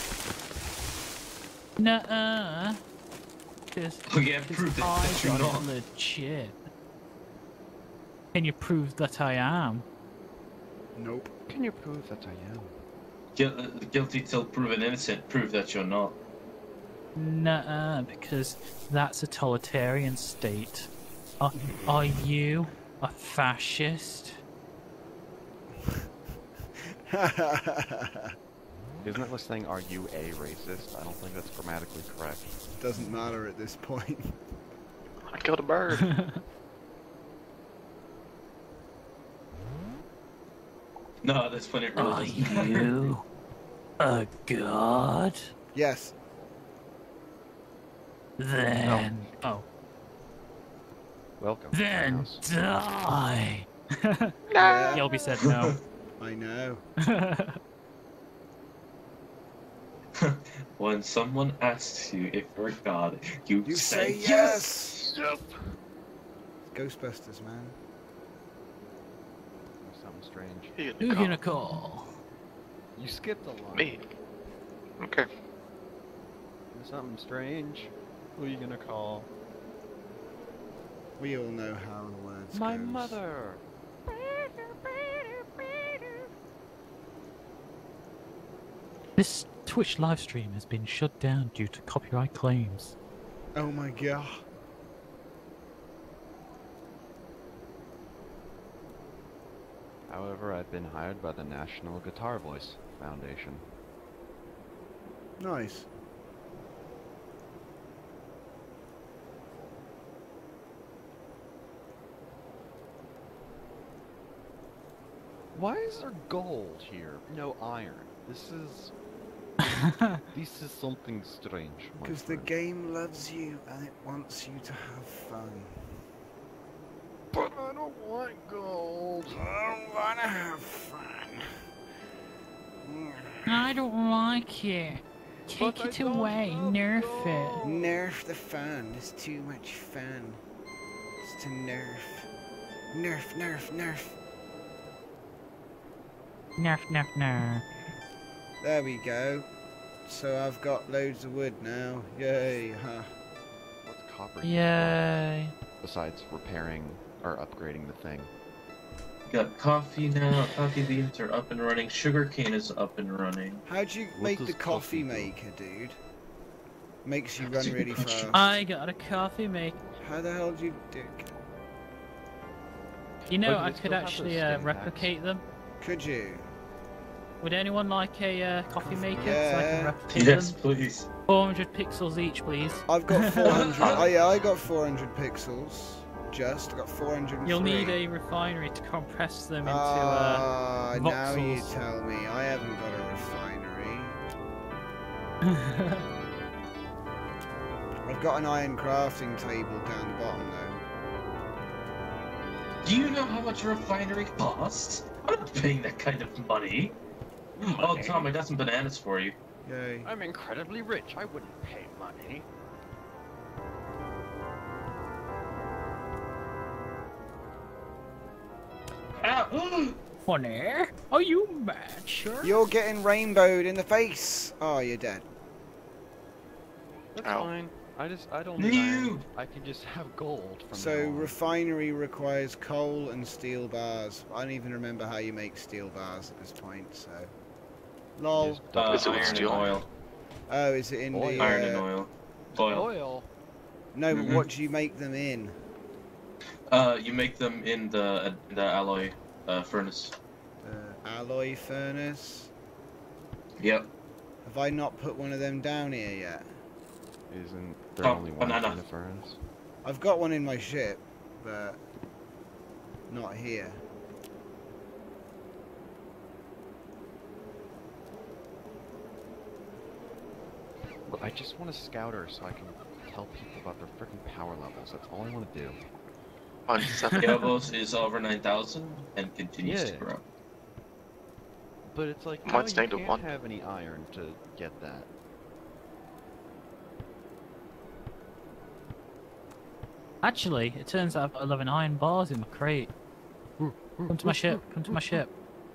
Nuh-uh. Because
Oh yeah, prove that,
I
that you're
got
not.
it legit. Can you prove that I am?
Nope.
Can you prove that I am?
Guil- uh, guilty till proven innocent. Prove that you're not.
Nuh-uh, because that's a totalitarian state. Are, are you a fascist?
Isn't that this thing, are you a racist? I don't think that's grammatically correct.
Doesn't matter at this point.
I killed a bird.
No, this planet really
Are
doesn't.
you a god?
Yes.
Then... Oh.
Welcome to my
Then
house.
die!
Yeah.
Yelby said no.
I know.
When someone asks you if you're God, you,
You
say,
say
yes.
yes! Ghostbusters, man.
Something strange.
Who
Who you gonna call?
You skipped a line.
Me. Okay.
Something strange. Who are you gonna call?
We all know how the words
My
goes.
mother.
This Twitch livestream has been shut down due to copyright claims.
Oh my god.
However, I've been hired by the National Guitar Voice Foundation.
Nice.
Why is there gold here? No iron. This is... this is something strange, my
Because the
friend.
game loves you and it wants you to have fun.
But I don't want gold.
I don't want to have fun.
I don't like it. Take
But I
it
don't
away,
love
nerf
gold.
it.
Nerf the fun. It's too much fun. It's to nerf. Nerf, nerf, nerf.
Nerf, nerf, nerf.
There we go. So I've got loads of wood now. Yay, huh?
What's copper? used for?
Yay.
Besides repairing or upgrading the thing.
Got coffee now. Coffee beans are up and running. Sugarcane is up and running.
How'd you
What
make
does
the coffee
coffee do?
maker, dude? Makes you
That's
run
a
really
good question.
fast.
I got a coffee maker.
How the hell do you do it?
You know,
Oh, do
I
they
could
still have those
actually uh,
stim packs?
replicate them.
Could you?
Would anyone like a uh, coffee maker so I
Yeah.
can replicate
Yes,
them?
please.
four hundred pixels each, please.
I've got four hundred. Oh yeah, I got four hundred pixels. Just I got four hundred three.
You'll need a refinery to compress them into uh,
Ah, now you
voxels.
tell me. I haven't got a refinery. I've got an iron crafting table down the bottom though.
Do you know how much a refinery costs? I'm not paying that kind of money. Oh, Tom, I got some bananas for you.
Yay.
I'm incredibly rich. I wouldn't pay money.
Ow!
Funny. Are you mad, sure?
You're getting rainbowed in the face. Oh, you're dead.
That's
Ow.
fine. I just I don't need
No.
iron. I can just have gold from
So
now on.
refinery requires coal and steel bars. I don't even remember how you make steel bars at this point. So, lol.
Just
Uh,
Is it with
iron and
steel?
oil.
Oh, is it in
Oil.
the?
Iron and
uh,
oil. Oil.
oil.
No, but
Mhm.
what do you make them in?
Uh, you make them in the in the alloy uh, furnace.
The alloy furnace.
Yep.
Have I not put one of them down here yet?
Isn't there
Oh,
only one
banana.
kind of furnace?
I've got one in my ship, but not here.
Look, I just want a scouter so I can tell people about their freaking power levels. That's all I want to do.
On seven.
Yabos is over nine thousand and continues to
Yeah.
grow.
But it's like, no,
Mine's
you
negative
can't
one.
have any iron to get that.
Actually, it turns out I've got eleven iron bars in my crate. Come to my ship. Come to my ship.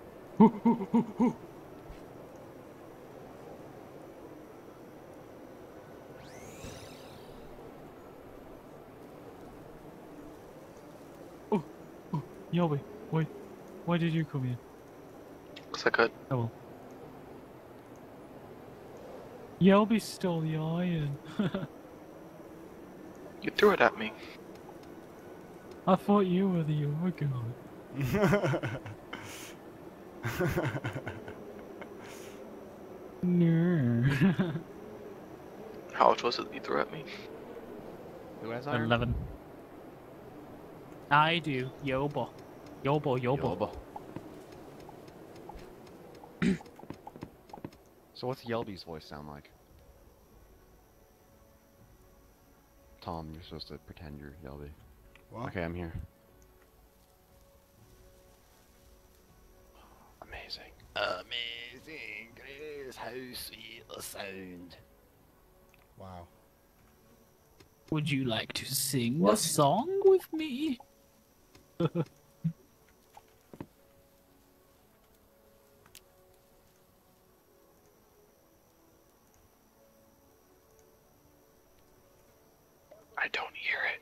Oh, oh, Yahweh, why, why did you come here?
Cause I could.
Oh well. Yelby stole the iron.
You threw it at me.
I thought you were the other guy. No.
How much was it that you threw at me?
Who has iron?
Eleven. I do. Yobo. Yobo, yobo.
Yelba. So what's Yelby's voice sound like? Tom, you're supposed to pretend you're Yelby.
What?
Okay, I'm here. Amazing. Amazing grace, how sweet the sound.
Wow.
Would you like to sing
What?
a song with me?
I don't hear it.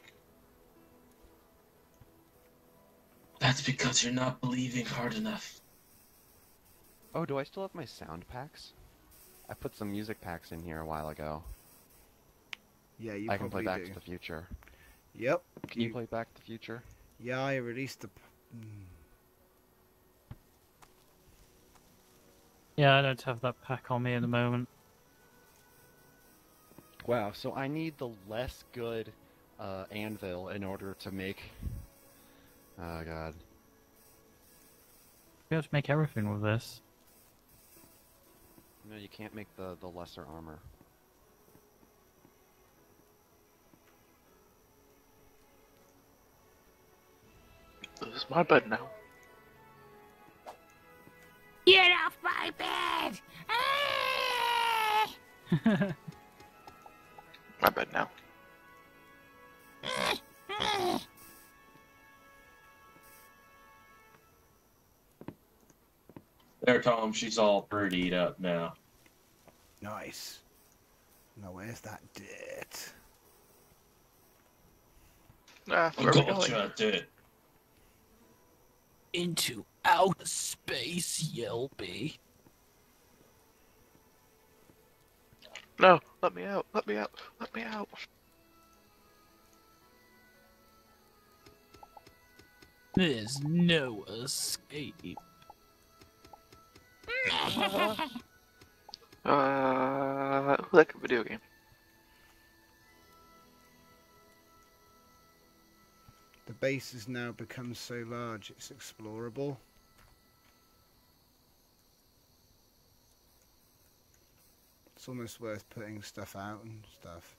That's because you're not believing hard enough.
Oh, do I still have my sound packs? I put some music packs in here a while ago.
Yeah, you
I can play
probably
Back
do.
to the Future.
Yep.
Can you, play Back to the Future?
Yeah, I released the. p- mm.
Yeah, I don't have that pack on me at the moment.
Wow, so I need the less good uh, anvil in order to make... Oh god.
We have to make everything with this.
No, you can't make the, the lesser armor.
This is my bed now.
Get off my bed! Ah!
My bed now.
There, Tom, she's all birdied up now.
Nice. Now where's that dirt?
Ah, where are we
Gotcha,
going?
did it.
Into outer space, Yelby.
No, let me out, let me out, let me out.
There's no escape.
Uh, like a video game.
The base has now become so large it's explorable. It's almost worth putting stuff out and stuff.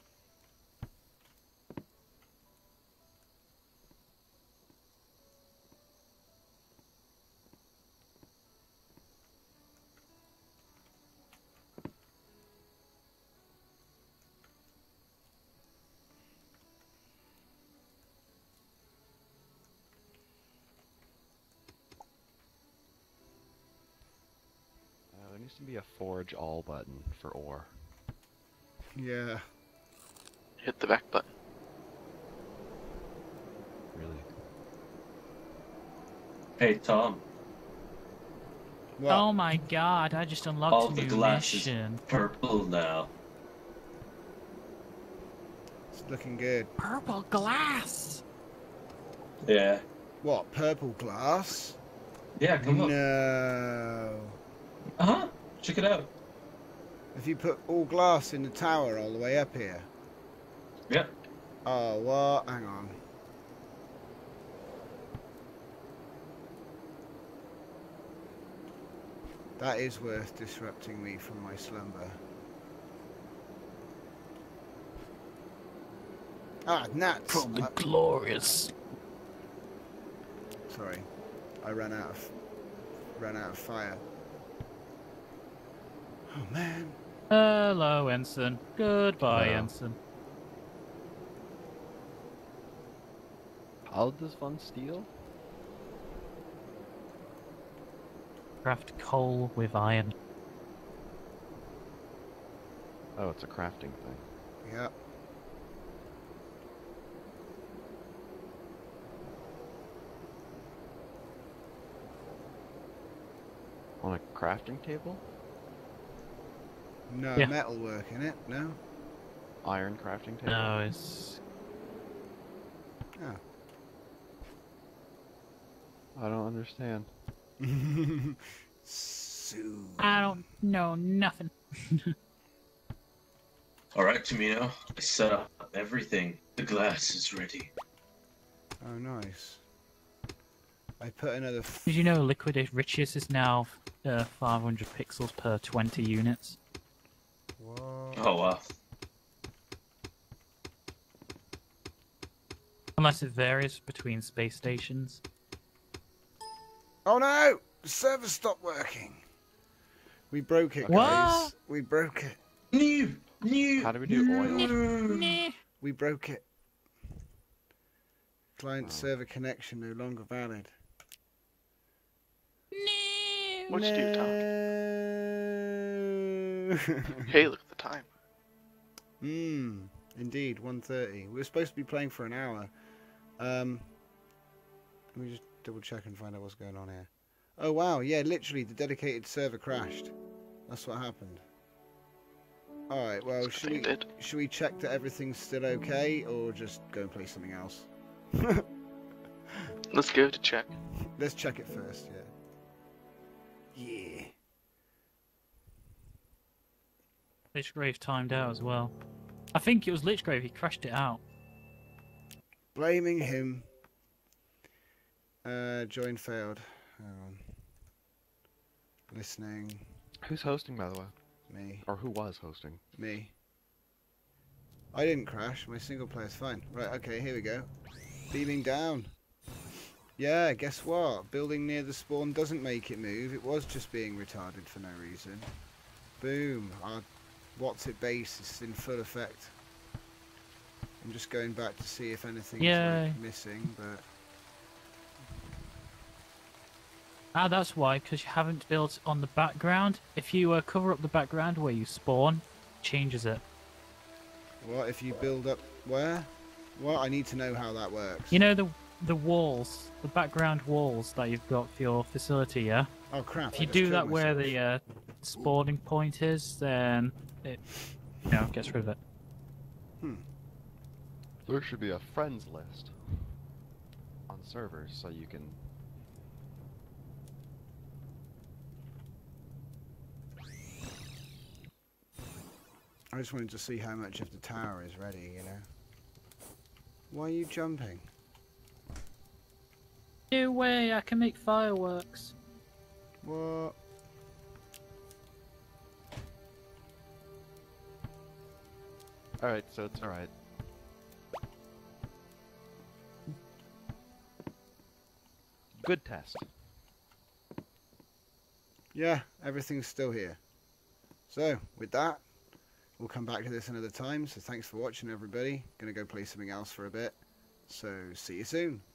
There needs to be a forge all button for ore.
Yeah.
Hit the back button.
Really?
Hey, Tom.
What?
Oh my god, I just unlocked
All
a
the
new
glass
mission.
is purple now.
It's looking good.
Purple glass!
Yeah.
What, purple glass?
Yeah, come look.
No.
Uh-huh. Check it out.
Have you put all glass in the tower all the way up here?
Yeah.
Oh, what? Hang on. That is worth disrupting me from my slumber. Ah, nuts!
From the
I-
glorious.
Sorry, I ran out of ran out of fire. Oh man!
Hello, Ensign. Goodbye,
Hello.
Ensign.
How does one steal?
Craft coal with iron.
Oh, it's a crafting thing.
Yeah.
On a crafting table?
No
Yeah.
metal work in it. No.
Iron crafting table?
No, it's...
Oh.
I don't understand.
Soon.
I don't know nothing.
Alright, Tamino. I set up everything. The glass is ready.
Oh, nice. I put another. F
Did you know Liquid Riches is now uh, five hundred pixels per twenty units?
what?
Oh, wow.
Unless it varies between space stations.
Oh no! The server stopped working. We broke it,
What?
guys. We broke it.
New! New!
How do we do oil?
Nah.
We broke it. Client
Oh.
server connection no longer valid.
What'd you do, Tom?
No.
Hey, look at the time.
Hmm. Indeed, one thirty. We were supposed to be playing for an hour. Um. Let me just double check and find out what's going on here. Oh wow, yeah, literally the dedicated server crashed. That's what happened. Alright, well, should we,
Did.
should we check that everything's still okay, or just go and play something else?
Let's go to check.
Let's check it first, yeah. Yeah.
Lichgrave timed out as well. I think it was Lichgrave, he crashed it out.
Blaming him. Uh, join failed. Hang on. Listening.
Who's hosting, by the way?
Me.
Or who was hosting?
Me. I didn't crash. My single player's fine. Right, okay, here we go. Beaming down. Yeah, guess what? Building near the spawn doesn't make it move. It was just being retarded for no reason. Boom. Our what's it base is in full effect. I'm just going back to see if anything's
Yay.
like, missing, but...
Ah, that's why, because you haven't built on the background. If you uh, cover up the background where you spawn, it changes it.
What if you build up where? Well, I need to know how that works.
You know the the walls, the background walls that you've got for your facility, yeah?
Oh crap!
If
I
you
just
do
killed
that where
myself.
the uh, spawning point is, then it, you know, gets rid of it.
Hmm.
There should be a friends list on servers so you can.
I just wanted to see how much of the tower is ready, you know. Why are you jumping?
No way, I can make fireworks.
What?
Alright, so it's alright. Good test.
Yeah, everything's still here. So, with that, we'll come back to this another time. So thanks for watching, everybody. Gonna go play something else for a bit. So, see you soon.